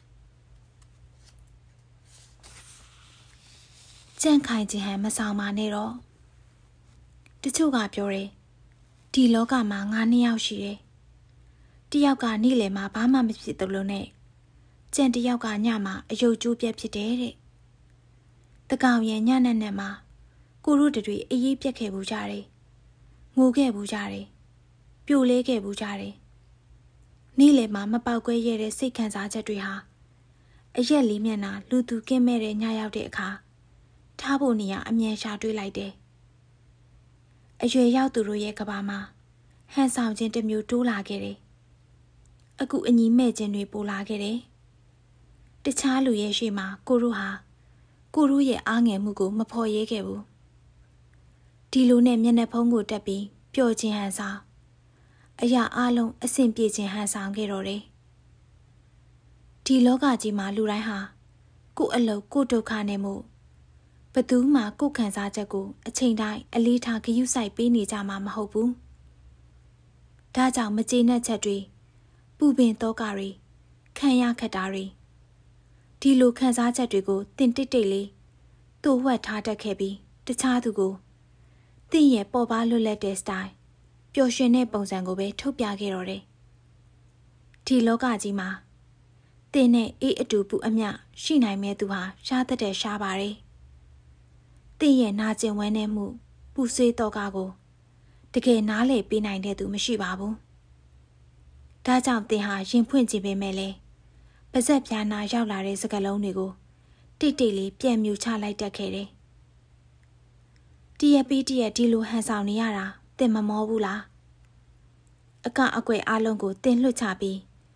ကြန့်ခိုင်ခြင်းဟန်မဆောင်ပါနဲ့တော့တချို့ကပြောတယ်ဒီလောကမှာငါနှစ်ယောက်ရှိတယ်တယောက်ကနေ့လယ်မှာဘာမှမဖြစ်သလိုနဲ့ကြံတယောက်ကညမှာအယုတ်ကျိုးပြက်ဖြစ်တယ်တဲ့တကောင်ရဲ့ညနဲ့နဲ့မှာကိုတို့တွေအေးအေးပြက်ခဲ့ဘူးကြတယ်ငိုခဲ့ဘူးကြတယ်ပြိုလဲခဲ့ဘူးကြတယ်နေ့လယ်မှာမပေါက်ကွဲရတဲ့စိတ်ခံစားချက်တွေဟာအရက်လေးမျက်နှာလူသူကင်းမဲ့တဲ့ညရောက်တဲ့အခါထားဖို့နေရအမြန်ရှာတွေးလိုက်တယ်အရွယ်ရောက်သူတို့ရဲ့ကဘာမှာဟန်ဆောင်ခြင်းတစ်မျိုးတိုးလာခဲ့တယ်အခုအညီမဲ့ခြင်းတွေပိုလာခဲ့တယ်တခြားလူရဲ့ရှေ့မှာကိုတို့ဟာကိုတို့ရဲ့အားငယ်မှုကိုမဖော်ရဲခဲ့ဘူးဒီလိုနဲ့မျက်နှာဖုံးကိုတက်ပြီးပျော်ခြင်းဟန်ဆောင်အရာအလုံးအဆင်ပြေခြင်းဟန်ဆောင်ခဲ့တော့တယ်ဒီလောကကြီးမှာလူတိုင်းဟာကိုယ့်အလုပ်ကိုယ့်ဒုက္ခနဲ့မို့ဘသူမှကိုယ့်ခံစားချက်ကိုအချိန်တိုင်းအလေးထားဂရုစိုက်ပေးနေကြမှာမဟုတ်ဘူးဒါကြောင့်မကျေနပ်ချက်တွေပူပင်သောကတွေခံရခက်တာတွေဒီလိုခံစားချက်တွေကိုတင်တိတ်တိတ်လေးတိုးဝှက်ထားတတ်ခဲ့ပြီးတခြားသူကိုတင့်ရဲ့ပေါ်ပါလွတ်လပ်တဲ့စတိုင်ပျော်ရွှင်တဲ့ပုံစံကိုပဲထုတ်ပြခဲ့တော့တယ်ဒီလောကကြီးမှာတင်းနဲ့အေးအတူပူအမျှရှိနိုင်မဲ့သူဟာရှားတတ်တဲ့ရှားပါတယ်တင်းရဲ့နာကျင်ဝမ်းနည်းမှုပူဆွေးတော့ကကိုတကယ်နားလည်ပေးနိုင်တဲ့သူမရှိပါဘူးဒါကြောင့်တင်းဟာရင်ဖွင့်ကြည့်ပေမဲ့လေပါဇက်ပြာနာရောက်လာတဲ့စကားလုံးတွေကိုတိတ်တိတ်လေးပြန်မြူချလိုက်တတ်ခဲ့တယ်တရက်ပြီးတရက်ဒီလိုဟန်ဆောင်နေရတာတင်မမောဘူးလားအကအကွယ်အားလုံးကိုတင်လွှတ်ချပြီး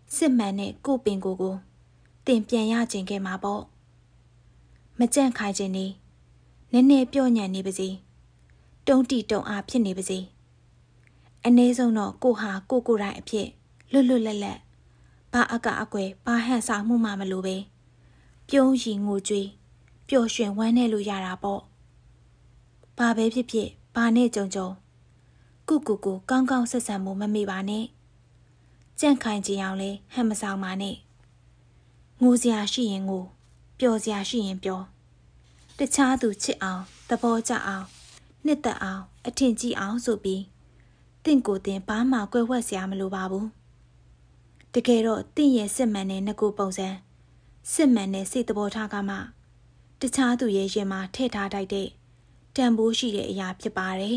စစ်မှန်တဲ့ကိုပင်ကိုကိုတင်ပြန်ရခြင်းခဲ့မှာပေါ့မကြန့်ခိုင်ခြင်းနေနည်းနည်းပြော့ညံ့နေပါစေတုံးတီတုံအားဖြစ်နေပါစေအနည်းဆုံးတော့ကိုဟာကိုကိုယ်တိုင်အဖြစ်လွတ်လွတ်လပ်လပ်ဘာအကအကွယ်ဘာဟန်ဆောင်မှုမှမလိုပဲပြုံးရီငိုကြွေးပျော်ရွှင်ဝမ်းနည်းလို့ရတာပေါ့ဘာပဲဖြစ်ဖြစ်ဘာနဲ့ကြုံကြုံကုကုကိုကောင်းကောင်းဆက်ဆံမှုမမေ့ပါနဲ့ကြန့်ခိုင်ကြအောင်လဲဟန်မဆောင်ပါနဲ့ငိုစရာရှိရင်ငိုပျော်စရာရှိရင်ပျော်တခြားသူချစ်အောင်သဘောကျအောင်နှစ်သက်အောင်အထင်ကြီးအောင်ဆိုပြီးတင့်ကိုယ်တင်ဘာမှကွယ်ဝှက်စရာမလိုပါဘူးတကယ်တော့တင့်ရဲ့စစ်မှန်တဲ့ငကိုပုံစံစစ်မှန်တဲ့စိတ်သဘောထားကမှတခြားသူရဲ့ရင်မှာထည့်ထားတတ်တဲ့တန်ဖိုးရှိတဲ့အရာဖြစ်ပါတယ်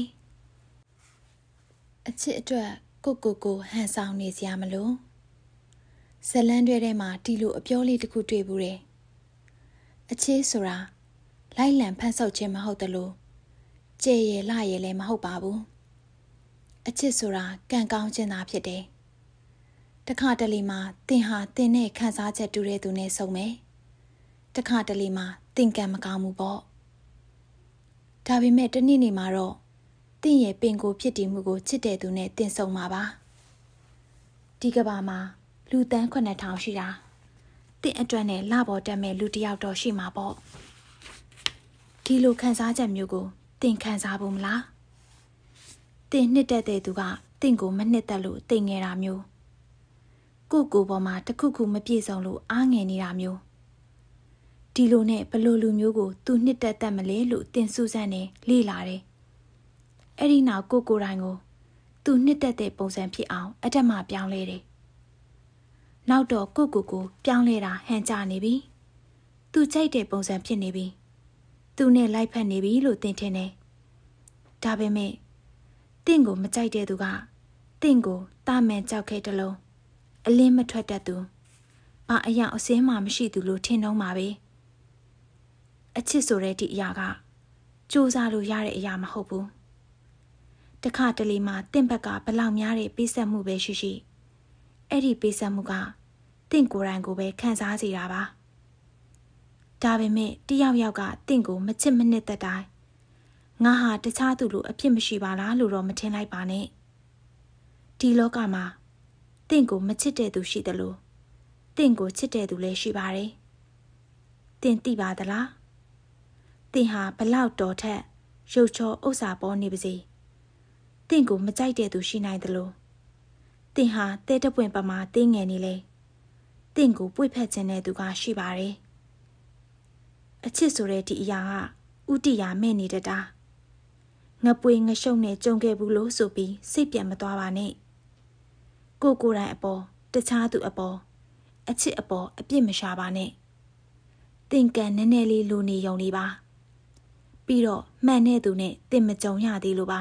အချစ်အတွက်ကိုကိုကိုဟန်ဆောင်နေစရာမလိုဇလန်းတွေထဲမှာဒီလိုအပြောလေးတစ်ခုတွေ့ဘူးတယ်အချစ်ဆိုတာလိုက်လံဖန်ဆုပ်ခြင်းမဟုတ်တလို့ကြဲရလှရလည်းမဟုတ်ပါဘူးအချစ်ဆိုတာကံကောင်းခြင်းသာဖြစ်တယ်တခါတလေမှာတင်ဟာတင်နဲ့ခံစားချက်တူတဲ့သူနဲ့ဆုံမယ်တခါတလေမှာတင်ကံမကောင်းဘူးပေါ့ဒါပေမဲ့တနေ့နေ့မှာတော့တင့်ရဲ့ပင်ကိုဖြစ်တည်မှုကိုချစ်တဲ့သူနဲ့တင်ဆုံမှာပါဒီကဘာမှာလူတန်းခုနှစ်ထောင်ရှိတာတင့်အတွက်နဲ့လှပေါ်တက်မဲ့လူတစ်ယောက်တော့ရှိမှာပေါ့ဒီလိုခံစားချက်မျိုးကိုတင်ခံစားဖို့မလားတင်နှစ်တက်တဲ့သူကတင့်ကိုမနှစ်သက်လို့တိမ်ငယ်တာမျိုးကိုကိုပေါ်မှာတခုခုမပြေဆုံးလို့အားငယ်နေတာမျိုးဒီလိုနဲ့ဘလို့လူမျိုးကိုသူနှစ်တက်တတ်မလဲလို့တင်စူးစမ်းနေလေ့လာတယ်အဲ့ဒီနောက်ကိုကိုတိုင်းကိုသူနှစ်တက်တဲ့ပုံစံဖြစ်အောင်အတက်မှပြောင်းလဲတယ်နောက်တော့ကိုကိုကိုပြောင်းလဲတာဟန်ကြနေပြီသူကြိုက်တဲ့ပုံစံဖြစ်နေပြီသူနဲ့လိုက်ဖက်နေပြီလို့တင်ထင်တယ်ဒါပေမဲ့တင့်ကိုမကြိုက်တဲ့သူကတင့်ကိုတာမန်ကြောက်ခဲ့တလုံးအလင်းမထွက်တတ်သူဘာအရာအစင်းမှမရှိသူလို့ထင်တော့မှာပဲအချစ်ဆိုတဲ့ဒီအရာကစူးစမ်းလို့ရတဲ့အရာမဟုတ်ဘူးတခါတလေမှတင့်ဘက်ကဘလောက်များတဲ့ပေးဆက်မှုပဲရှိရှိအဲ့ဒီပေးဆက်မှုကတင့်ကိုယ်တိုင်ကိုပဲခံစားစေတာပါဒါပေမဲ့တယောက်ယောက်ကတင့်ကိုမချစ်မနှစ်သက်တိုင်းငါဟာတခြားသူလိုအဖြစ်မရှိပါလားလို့တော့မထင်လိုက်ပါနဲ့ဒီလောကမှာတင့်ကိုမချစ်တဲ့သူရှိတယ်လို့တင့်ကိုချစ်တဲ့သူလည်းရှိပါတယ်တင်သိပါသလားတင်ဟာဘလောက်တော်ထက်ရုပ်ချောဥစ္စာပေါ်နေပါစေတင့်ကိုမကြိုက်တဲ့သူရှိနိုင်တယ်လို့တင်ဟာတဲတပွင့်ပမာတင်းငယ်နေလေတင့်ကိုပွေ့ဖက်ခြင်းတဲ့သူကရှိပါတယ်အချစ်ဆိုတဲ့ဒီအရာကဥတီယာမဲ့နေတတ်တာငပွေငရှုံနဲ့ကြုံခဲ့ဘူးလို့ဆိုပြီးစိတ်ပြတ်မသွားပါနဲ့ကိုကိုယ်တိုင်အပေါ်တခြားသူအပေါ်အချစ်အပေါ်အပြစ်မရှာပါနဲ့တင်ကန်နည်းနည်းလေးလိုနေုံလေးပါပြီးတော့မှန်တဲ့သူနဲ့တင်မကြုံရသေးလို့ပါ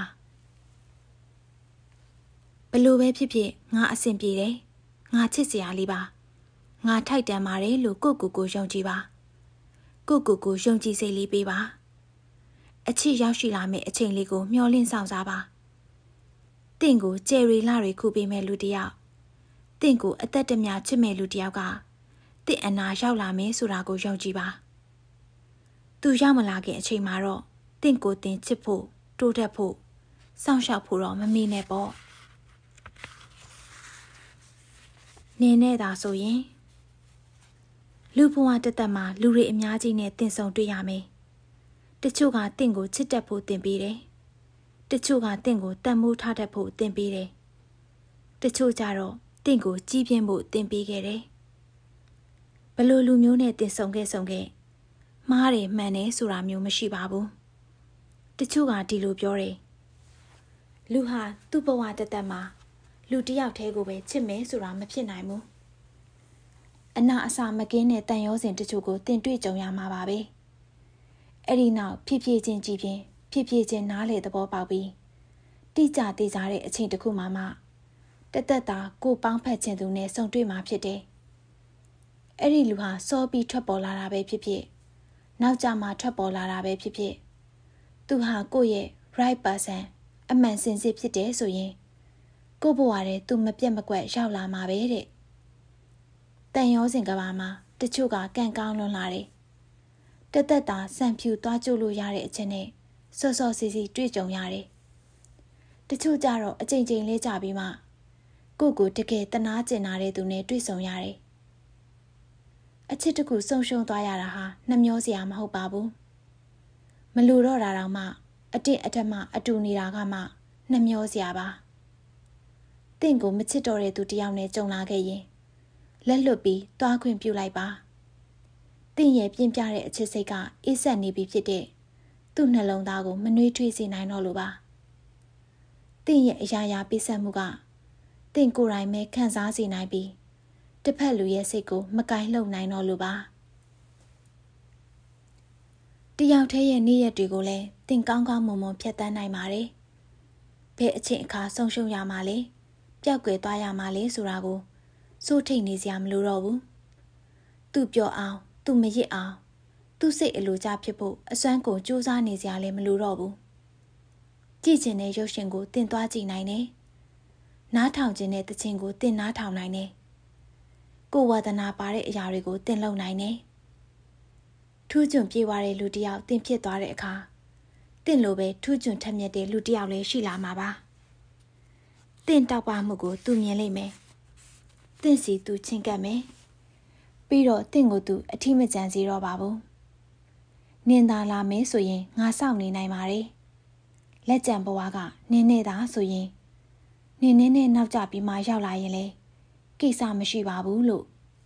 ဘလို့ပဲဖြစ်ဖြစ်ငါအဆင်ပြေတယ်ငါချစ်စရာလေးပါငါထိုက်တန်ပါတယ်လို့ကိုကိုကိုယုံကြည်ပါကိုကိုကိုယုံကြည်စိတ်လေးပေးပါအချစ်ရောက်ရှိလာမယ့်အချိန်လေးကိုမျှော်လင့်ဆောင်စားပါတင့်ကိုကျယ်ရီလာတွေခုပေးမဲ့လူတစ်ယောက်တင့်ကိုအသက်တမျှချစ်မဲ့လူတစ်ယောက်ကတင့်အနာရောက်လာမယ်ဆိုတာကိုယုံကြည်ပါသူရောက်မလာခင်အချိန်မှာတော့တင့်ကိုတင်ချစ်ဖို့တိုးတက်ဖို့စောင့်ရှောက်ဖို့တော့မမေ့နဲ့ပေါ့နေနေတာဆိုရင်လူဘဝတသက်မှာလူတွေအများကြီးနဲ့တင်ဆုံတွေ့ရမယ်တချို့ကတင့်ကိုချစ်တတ်ဖို့တင်ပေးတယ်တချို့ကတင့်ကိုတန်မိုးထားတတ်ဖို့တင်ပေးတယ်တချို့ကြတော့တင့်ကိုကြီးပြင်းဖို့တင်ပေးခဲ့တယ်ဘလို့လူမျိုးနဲ့တင်ဆုံခဲ့ဆုံခဲ့မှားတယ်မှန်တယ်ဆိုတာမျိုးမရှိပါဘူးတချို့ကဒီလိုပြောတယ်လူဟာသူ့ဘဝတသက်မှာလူတစ်ယောက်တည်းကိုပဲချစ်မယ်ဆိုတာမဖြစ်နိုင်ဘူးအနာအစာမကင်းတဲ့တန်ရောစဉ်တချို့ကိုတင်တွေ့ကြုံရမှာပါပဲအဲ့ဒီနောက်ဖြည်းဖြည်းချင်းကြည်ပြင်းဖြည်းဖြည်းချင်းနားလေသဘောပေါက်ပြီးတိကျသေးကြတဲ့အချိန်တစ်ခုမှမှတသက်တာကိုပေါင်းဖက်ခြင်းသူနဲ့ဆုံတွေ့မှာဖြစ်တယ်အဲ့ဒီလူဟာစောပြီးထွက်ပေါ်လာတာပဲဖြစ်ဖြစ်နောက်ကျမှထွက်ပေါ်လာတာပဲဖြစ်ဖြစ်သူဟာကိုယ့်ရဲ့ right person အမှန်စင်စစ်ဖြစ်တယ်ဆိုရင်ကိုယ့်ဘဝထဲသူမပြတ်မကွက်ရောက်လာမှာပဲတဲ့တန်ရောစင်ကဘာမှာတချို့ကကန့်ကောင်းလွန်လာတယ်တသက်တာစံဖြူသွားကြို့လို့ရတဲ့အချက်နဲ့စောစောစီစီတွေ့ကြုံရတယ်တချို့ကြတော့အချိန်ချင်းလေးကြပြီးမှကိုကိုတကယ်တနာကျင်နာတဲ့သူနဲ့တွေ့ဆုံရတယ်အချစ်တစ်ခုဆုံးရှုံးသွားရတာဟာနှမျောစရာမဟုတ်ပါဘူးမလူတော့တာတော့မှအတင့်အထက်မှအတူနေတာကမှနှမျောစရာပါတင့်ကိုမချစ်တော့တဲ့သူတယောက်နဲ့ကြုံလာခဲ့ရင်လက်လွတ်ပြီးတွားခွင့်ပြုလိုက်ပါတင့်ရဲ့ပြင်းပြတဲ့အချစ်စိတ်ကအေးဆက်နေပြီဖြစ်တဲ့သူ့နှလုံးသားကိုမနှွေးထွေးစေနိုင်တော့လို့ပါတင့်ရဲ့အရာရာပိဆက်မှုကတင့်ကိုယ်တိုင်ပဲခံစားစေနိုင်ပြီးတစ်ဖက်လူရဲ့စိတ်ကိုမကင်လှုပ်နိုင်တော့လို့ပါတယောက်တည်းရဲ့နေ့ရက်တွေကိုလည်းတင့်ကောင်းကောင်းမွန်မွန်ဖြတ်သန်းနိုင်ပါတယ်ဘယ်အချိန်အခါဆုံးရှုံးရမှာလဲပျောက်ကွယ်သွားရမှာလဲဆိုတာကိုစိုးထိတ်နေစရာမလိုတော့ဘူးသူ့ပြောအောင်သူ့မရစ်အောင်သူ့စိတ်အလိုကျဖြစ်ဖို့အစွမ်းကုန်စူးစမ်းနေစရာလည်းမလိုတော့ဘူးကြည့်ချင်တဲ့ရုပ်ရှင်ကိုတင်သွားကြည့်နိုင်တယ်နားထောင်ခြင်းတဲ့တခြင်းကိုတင်နားထောင်နိုင်တယ်ကိုယ်ဝါဒနာပါတဲ့အရာတွေကိုတင်လုံနိုင်တယ်ထူးချွန်ပြေးသွားတဲ့လူတစ်ယောက်တင်ဖြစ်သွားတဲ့အခါတင့်လိုပဲထူးချွန်ထက်မြက်တဲ့လူတစ်ယောက်လည်းရှိလာမှာပါတင့်တောက်ပမှုကိုသူမြင်လိမ့်မယ်တင့်စီသူချင်းကပ်မယ်ပြီးတော့တင့်ကိုသူအထီးမကျန်စီတော့ပါဘူးနင်သာလာမယ်ဆိုရင်ငါစောင့်နေနိုင်ပါတယ်လက်ကြံဘဝကနင်းနေတာဆိုရင်နင်းနေနဲ့နောက်ကျပြီးမှရောက်လာရင်လေကိစ္စမရှိပါဘူးလို့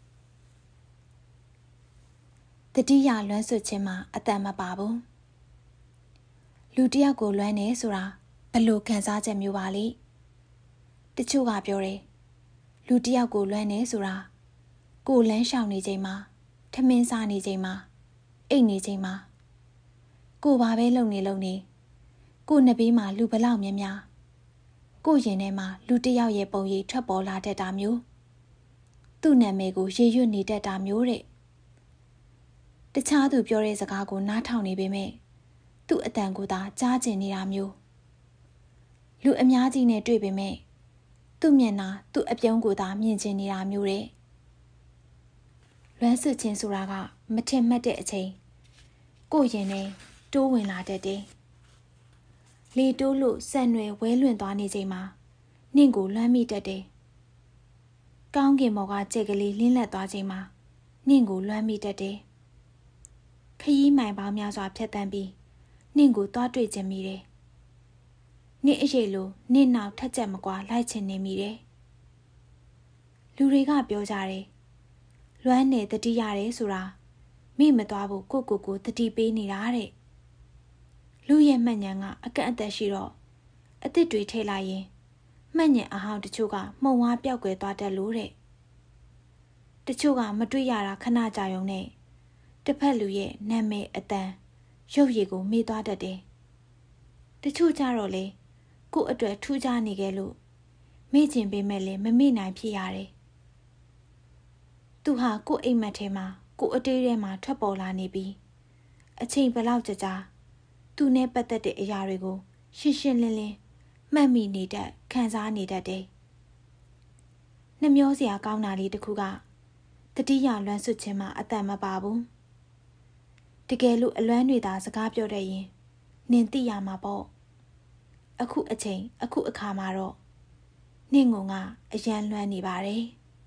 တတိယလွမ်းဆွခြင်းမှာအတန်မပါဘူးလူတစ်ယောက်ကိုလွမ်းနေဆိုတာဘလို့ခံစားချက်မျိုးပါလိတချို့ကပြောတယ်လူတစ်ယောက်ကိုလွမ်းနေဆိုတာကိုလန်းရှောင်နေချိန်မှာထမင်းစားနေချိန်မှာအိတ်နေချိန်မှာကိုဘာပဲလုံနေလုံနေကိုနှစ်ဘေးမှာလူဘလောက်များများကိုရင်ထဲမှာလူတစ်ယောက်ရဲ့ပုံရိပ်ထွက်ပေါ်လာတတ်တာမျိုးသူ့နာမည်ကိုရေရွတ်နေတတ်တာမျိုးတဲ့တခြားသူပြောတဲ့စကားကိုနားထောင်နေပေမဲ့သူ့အတန်ကိုသာကြားကျင်နေတာမျိုးလူအများကြီးနဲ့တွေ့ပေမဲ့သူ့မျက်နှာသူ့အပြုံးကိုသာမြင်ကျင်နေတာမျိုးတဲ့လွမ်းဆွခြင်းဆိုတာကမထင်မှတ်တဲ့အချိန်ကိုရင်နဲ့တိုးဝင်လာတတ်တယ်လေတိုးလို့စံရွယ်ဝဲလွင့်သွားနေချိန်မှာနင့်ကိုလွမ်းမိတတ်တယ်ကောင်းကင်ဘော်ကကြက်ကလေးလင်းလက်သွားချိန်မှာနင့်ကိုလွမ်းမိတတ်တယ်ခရီးမိုင်ပေါင်းများစွာဖြတ်တန်းပြီးနင့်ကိုသွားတွေ့ခြင်းမိတယ်နင့်အရေးလိုနင့်နောက်ထက်ချက်မကွာလိုက်ချင်နေမိတယ်လူတွေကပြောကြတယ်လွမ်းနေတတိရတယ်ဆိုတာမိမသွားဖို့ကိုကိုကိုတတိပေးနေတာတဲ့လူရဲ့မှတ်ဉဏ်ကအကန့်အသတ်ရှိတော့အသစ်တွေထည့်လိုက်ရင်မှတ်ဉဏ်အဟောင်းတချို့ကမှုံဝါးပြောက်ကွယ်သွားတတ်လို့တဲ့တချို့ကမတွေ့ရတာခဏကြာရုံနဲ့တစ်ဖက်လူရဲ့နာမည်အတန်ရုပ်ရည်ကိုမေ့သွားတတ်တယ်တချို့ကြတော့လေကို့အတွက်ထူးခြားနေခဲ့လို့မေ့ချင်ပေမဲ့လည်းမမေ့နိုင်ဖြစ်ရတယ်သူဟာကို့အိမ်မက်ထဲမှာကို့အတေးထဲမှာထွက်ပေါ်လာနေပြီးအချိန်ဘလောက်ကြာကြာသူနဲ့ပတ်သက်တဲ့အရာတွေကိုရှင်းရှင်းလင်းလင်းမှတ်မိနေတတ်ခံစားနေတတ်တယ်နှမျောစရာကောင်းတာလေးတစ်ခုကတတိယလွမ်းဆွခြင်းမှာအတန်မပါဘူးတကယ်လို့အလွမ်းတွေသာစကားပြောတတ်ရင်နင်သိရမှာပေါ့အခုအချိန်အခုအခါမှာတော့နင့်ကိုကအရန်လွမ်းနေပါတယ်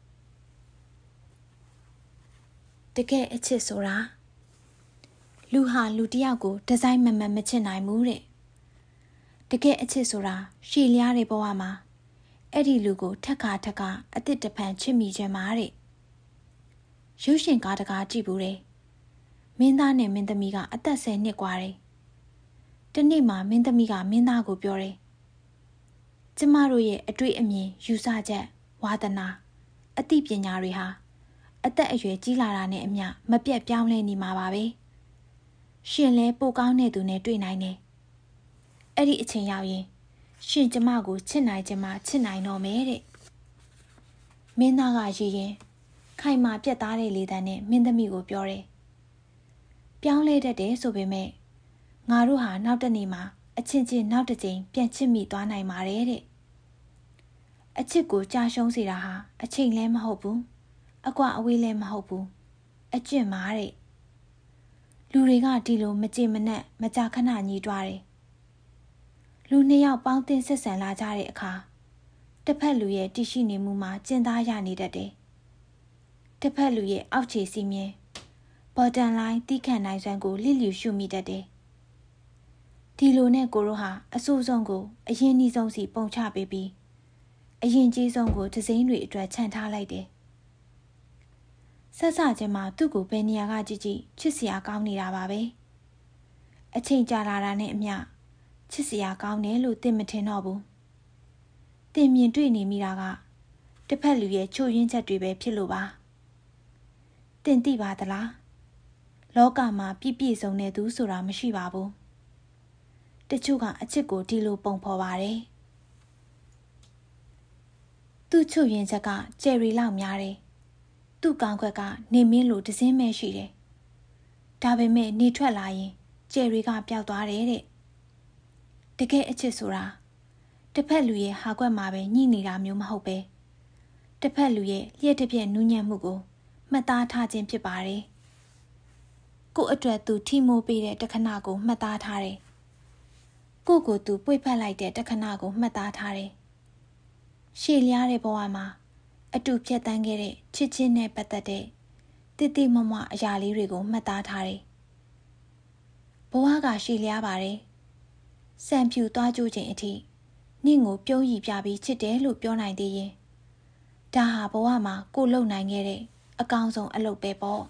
တကယ်အချစ်ဆိုတာလူဟာလူတစ်ယောက်ကိုဒီဇိုင်းမမှန်မချစ်နိုင်ဘူးတဲ့တကယ်အချစ်ဆိုတာရှည်လျားတဲ့ဘဝမှာအဲ့ဒီလူကိုထက်ခါထက်ခါအတစ်တဖန်ချစ်မိခြင်းပါတဲ့ရုပ်ရှင်ကားတကားကြည့်ဘူးတယ်မင်းသားနဲ့မင်းသမီးကအသက်ဆယ်နှစ်กว่าတယ်တနေ့မှမင်းသမီးကမင်းသားကိုပြောတယ်ကျမတို့ရဲ့အတွေ့အမြင်ယူဆချက်ဝါသနာအသိပညာတွေဟာအသက်အရွယ်ကြီးလာတာနဲ့အမျှမပြတ်ပြောင်းလဲနေမှာပါပဲရှင်လဲပိုကောင်းတဲ့သူနဲ့တွေ့နိုင်တယ်အဲ့ဒီအချိန်ရောက်ရင်ရှင်ကျမကိုချစ်နိုင်ခြင်းမှချစ်နိုင်တော့မယ်တဲ့မင်းသားကရည်ရင်ခိုင်မာပြတ်သားတဲ့လေသံနဲ့မင်းသမီးကိုပြောတယ်ပြောင်းလဲတတ်တယ်ဆိုပေမဲ့ငါတို့ဟာနောက်တစ်နေ့မှာအချင်းချင်းနောက်တစ်ကြိမ်ပြန်ချစ်မိသွားနိုင်ပါတယ်တဲ့အချစ်ကိုကြာရှုံးစေတာဟာအချိန်လဲမဟုတ်ဘူးအကွာအဝေးလည်းမဟုတ်ဘူးအကျင့်မာတဲ့လူတွေကဒီလိုမကြေမနက်မကြာခဏညီးတွားတယ်လူနှစ်ယောက်ပေါင်းတင်ဆက်ဆံလာကြတဲ့အခါတစ်ဖက်လူရဲ့တရှိနေမှုမှာကျင်သားရနေတတ်တယ်တစ်ဖက်လူရဲ့အောက်ခြေစီးမြင်ဘော်တန်လိုင်းတီးခန့်နိုင်စွမ်းကိုလိလျူရှုမိတတ်တယ်ဒီလိုနဲ့ကိုတို့ဟာအဆိုးဆုံးကိုအရင်နှီးဆုံးစီပုံချပေးပြီးအရင်ကြီးဆုံးကိုဒစိမ့်တွေအတွက်ခြံထားလိုက်တယ်ဆက်စချင်းမှာသူ့ကိုဘယ်နေရာကကြည့်ကြည့်ချစ်စရာကောင်းနေတာပါပဲအချိန်ကြာလာတာနဲ့အမျှချစ်စရာကောင်းတယ်လို့သင်မထင်တော့ဘူးသင်မြင်တွေ့နေမိတာကတစ်ဖက်လူရဲ့ချို့ယွင်းချက်တွေပဲဖြစ်လို့ပါသင်သိပါသလားလောကမှာပြည့်ပြည့်စုံတဲ့သူဆိုတာမရှိပါဘူးတချို့ကအချစ်ကိုဒီလိုပုံဖော်ပါတယ်သူ့ချို့ယွင်းချက်ကကျယ်ရီလောက်များတယ်သူ့ကောင်းခွက်ကနေမင်းလိုတစင်းမဲ့ရှိတယ်ဒါပေမဲ့နေထွက်လာရင်ကျယ်ရီကပျောက်သွားတယ်တဲ့တကယ်အချစ်ဆိုတာတစ်ဖက်လူရဲ့ဟာကွက်မှာပဲညှိနေတာမျိုးမဟုတ်ပဲတစ်ဖက်လူရဲ့လျှက်တစ်ပြက်နူးညံ့မှုကိုမှတ်သားထားခြင်းဖြစ်ပါတယ်ကို့အတွက်သူထိမိုးပေးတဲ့တခဏကိုမှတ်သားထားတယ်ကို့ကိုသူပွေ့ဖက်လိုက်တဲ့တခဏကိုမှတ်သားထားတယ်ရှည်လျားတဲ့ဘဝမှာအတူဖြတ်တန်းခဲ့တဲ့ချစ်ချင်းနဲ့ပတ်သက်တဲ့တိတိမမအရာလေးတွေကိုမှတ်သားထားတယ်ဘဝကရှည်လျားပါတယ်စံဖြူသွားကြိုးခြင်းအထိနင့်ကိုပြုံးရည်ပြပြီးချစ်တယ်လို့ပြောနိုင်သေးရင်ဒါဟာဘဝမှာကိုလုံနိုင်ခဲ့တဲ့အကောင်းဆုံးအလုပ်ပဲပေါ့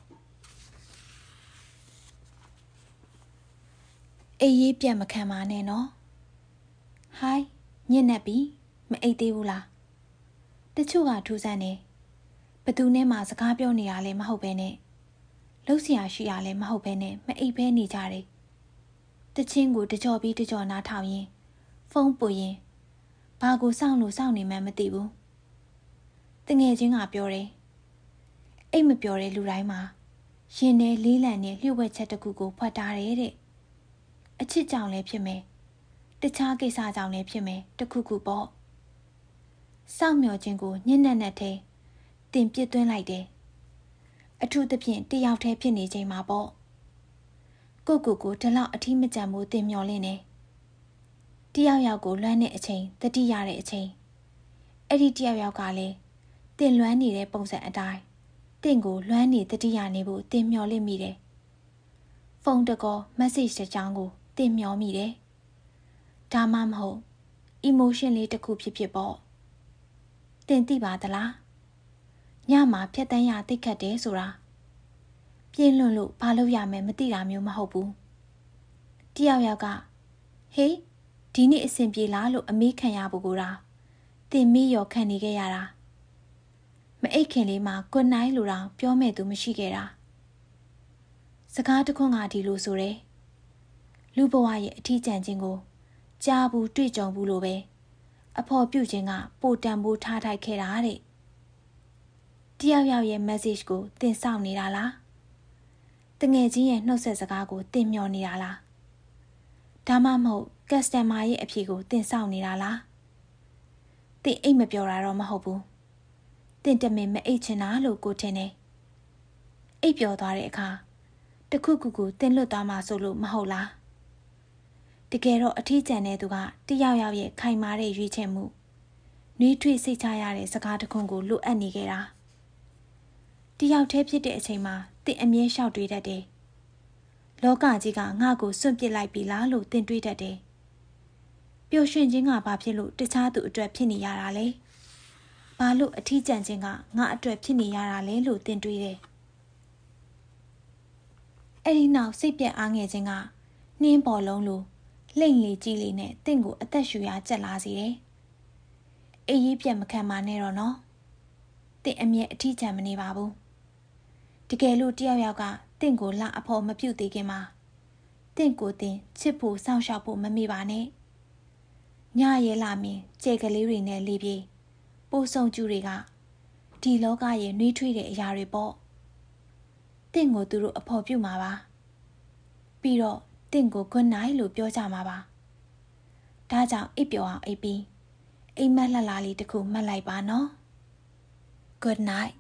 အေးရေးပြတ်မခံပါနဲ့နော်ဟိုင်းညစ်နေပြီမအိတ်သေးဘူးလားတချို့ကထူးဆန်းနေဘသူနဲ့မှစကားပြောနေရလဲမဟုတ်ပဲနဲ့လှုပ်ရှားရှိရလဲမဟုတ်ပဲနဲ့မအိတ်ပဲနေကြတယ်တချင်းကိုတကြော်ပြီးတကြော်နားထောင်ရင်ဖုန်းပွေရင်ဘာကိုစောင့်လို့စောင့်နေမှန်းမသိဘူးတငယ်ချင်းကပြောတယ်အိတ်မပြောတဲ့လူတိုင်းမှာရင်ထဲလေးလံနဲ့လျှို့ဝှက်ချက်တစ်ခုကိုဖွက်ထားတယ်တဲ့အချစ်ကြောင့်လည်းဖြစ်မယ်တခြားကိစ္စကြောင့်လည်းဖြစ်မယ်တခုခုပေါ့စောင့်မျှော်ခြင်းကိုညှဉ်းနှက်နဲ့ထဲတင်ပစ်သွင်းလိုက်တယ်အထူးသဖြင့်တယောက်တည်းဖြစ်နေချိန်မှာပေါ့ကိုကိုကိုဒီလောက်အထီးမကြံမှုတင်မျောလင်းနေတယောက်ယောက်ကိုလွမ်းတဲ့အချိန်တတိရတဲ့အချိန်အဲ့ဒီတယောက်ယောက်ကလည်းတင်လွမ်းနေတဲ့ပုံစံအတိုင်းတင့်ကိုလွမ်းနေတတိယနေဖို့တင်မျောလင့်မိတယ်ဖုန်းတကော message တစ်ကြောင်းကိုတင်မျောမိတယ်ဒါမှမဟုတ် emotion လေးတစ်ခုဖြစ်ဖြစ်ပေါ့တင်သိပါသလားညမှာဖြတ်တန်းရတိတ်ခတ်တယ်ဆိုတာပြင်းလွန်လို့ဘာလို့ရမယ်မသိတာမျိုးမဟုတ်ဘူးတယောက်ယောက်ကဟေးဒီနေ့အဆင်ပြေလားလို့အမေးခံရဖို့ကိုတာတင်မေးရောခံနေခဲ့ရတာမအိတ်ခင်လေးမှာ good night လို့တောင်ပြောမဲ့သူမရှိခဲ့တာစကားတခွန်းကဒီလိုဆိုတယ်လူဘဝရဲ့အထီးကျန်ခြင်းကိုကြားဘူးတွေ့ကြုံဘူးလို့ပဲအဖော်ပြုခြင်းကပိုတန်ဖိုးထားထိုက်ခဲ့တာတဲ့တယောက်ယောက်ရဲ့ message ကိုတင်ဆောင်နေတာလားတငယ်ချင်းရဲ့နှုတ်ဆက်စကားကိုတင်မျှော်နေတာလားဒါမှမဟုတ် customer ရဲ့အဖြေကိုတင်ဆောင်နေတာလားတင်အိတ်မပြောတာတော့မဟုတ်ဘူးတင်တမင်မအိတ်ချင်တာလို့ကိုထင်တယ်အိတ်ပြောသွားတဲ့အခါတခုခုကိုတင်လွတ်သွားမှဆိုလို့မဟုတ်လားတကယ်တော့အထီးကျန်တဲ့သူကတယောက်ယောက်ရဲ့ခိုင်မာတဲ့ရွေးချယ်မှုနှွေးထွေးစိတ်ချရတဲ့စကားတခွန်းကိုလိုအပ်နေခဲ့တာတယောက်တည်းဖြစ်တဲ့အချိန်မှာတင်အမြဲလျှောက်တွေးတတ်တယ်လောကကြီးကငါ့ကိုစွန့်ပစ်လိုက်ပြီလားလို့တင်တွေးတတ်တယ်ပျော်ရွှင်ခြင်းကဘာဖြစ်လို့တခြားသူအတွက်ဖြစ်နေရတာလဲဘာလို့အထီးကျန်ခြင်းကငါအတွက်ဖြစ်နေရတာလဲလို့တင်တွေးတယ်အဲ့ဒီနောက်စိတ်ပြက်အားငယ်ခြင်းကနှင်းပေါ်လုံးလိုလိမ့်လေကြီးလေးနဲ့တင့်ကိုအသက်ရှူရကြက်လာစေတယ်အေးရေးပြက်မခံပါနဲ့တော့နော်တင့်အမြဲအထီးကျန်မနေပါဘူးတကယ်လို့တယောက်ယောက်ကတင့်ကိုလာအဖို့မပြုတ်သေးခင်မှာတင့်ကိုတင်ချစ်ဖို့စောင့်ရှောက်ဖို့မမေ့ပါနဲ့ညရဲလာမင်းကြဲကလေးတွေနဲ့လေးပြေးပိုးဆုံကျူတွေကဒီလောကရဲ့နှွေးထွေးတဲ့အရာတွေပေါ့တင့်ကိုသူတို့အဖို့ပြုတ်မှာပါပြီးတော့တင့်ကို good night လို့ပြောကြမှာပါဒါကြောင့်အိပ်ပျော်အောင်အိပ်ပြီးအိမ်မက်လှလှလေးတစ်ခုမှတ်လိုက်ပါနော် good night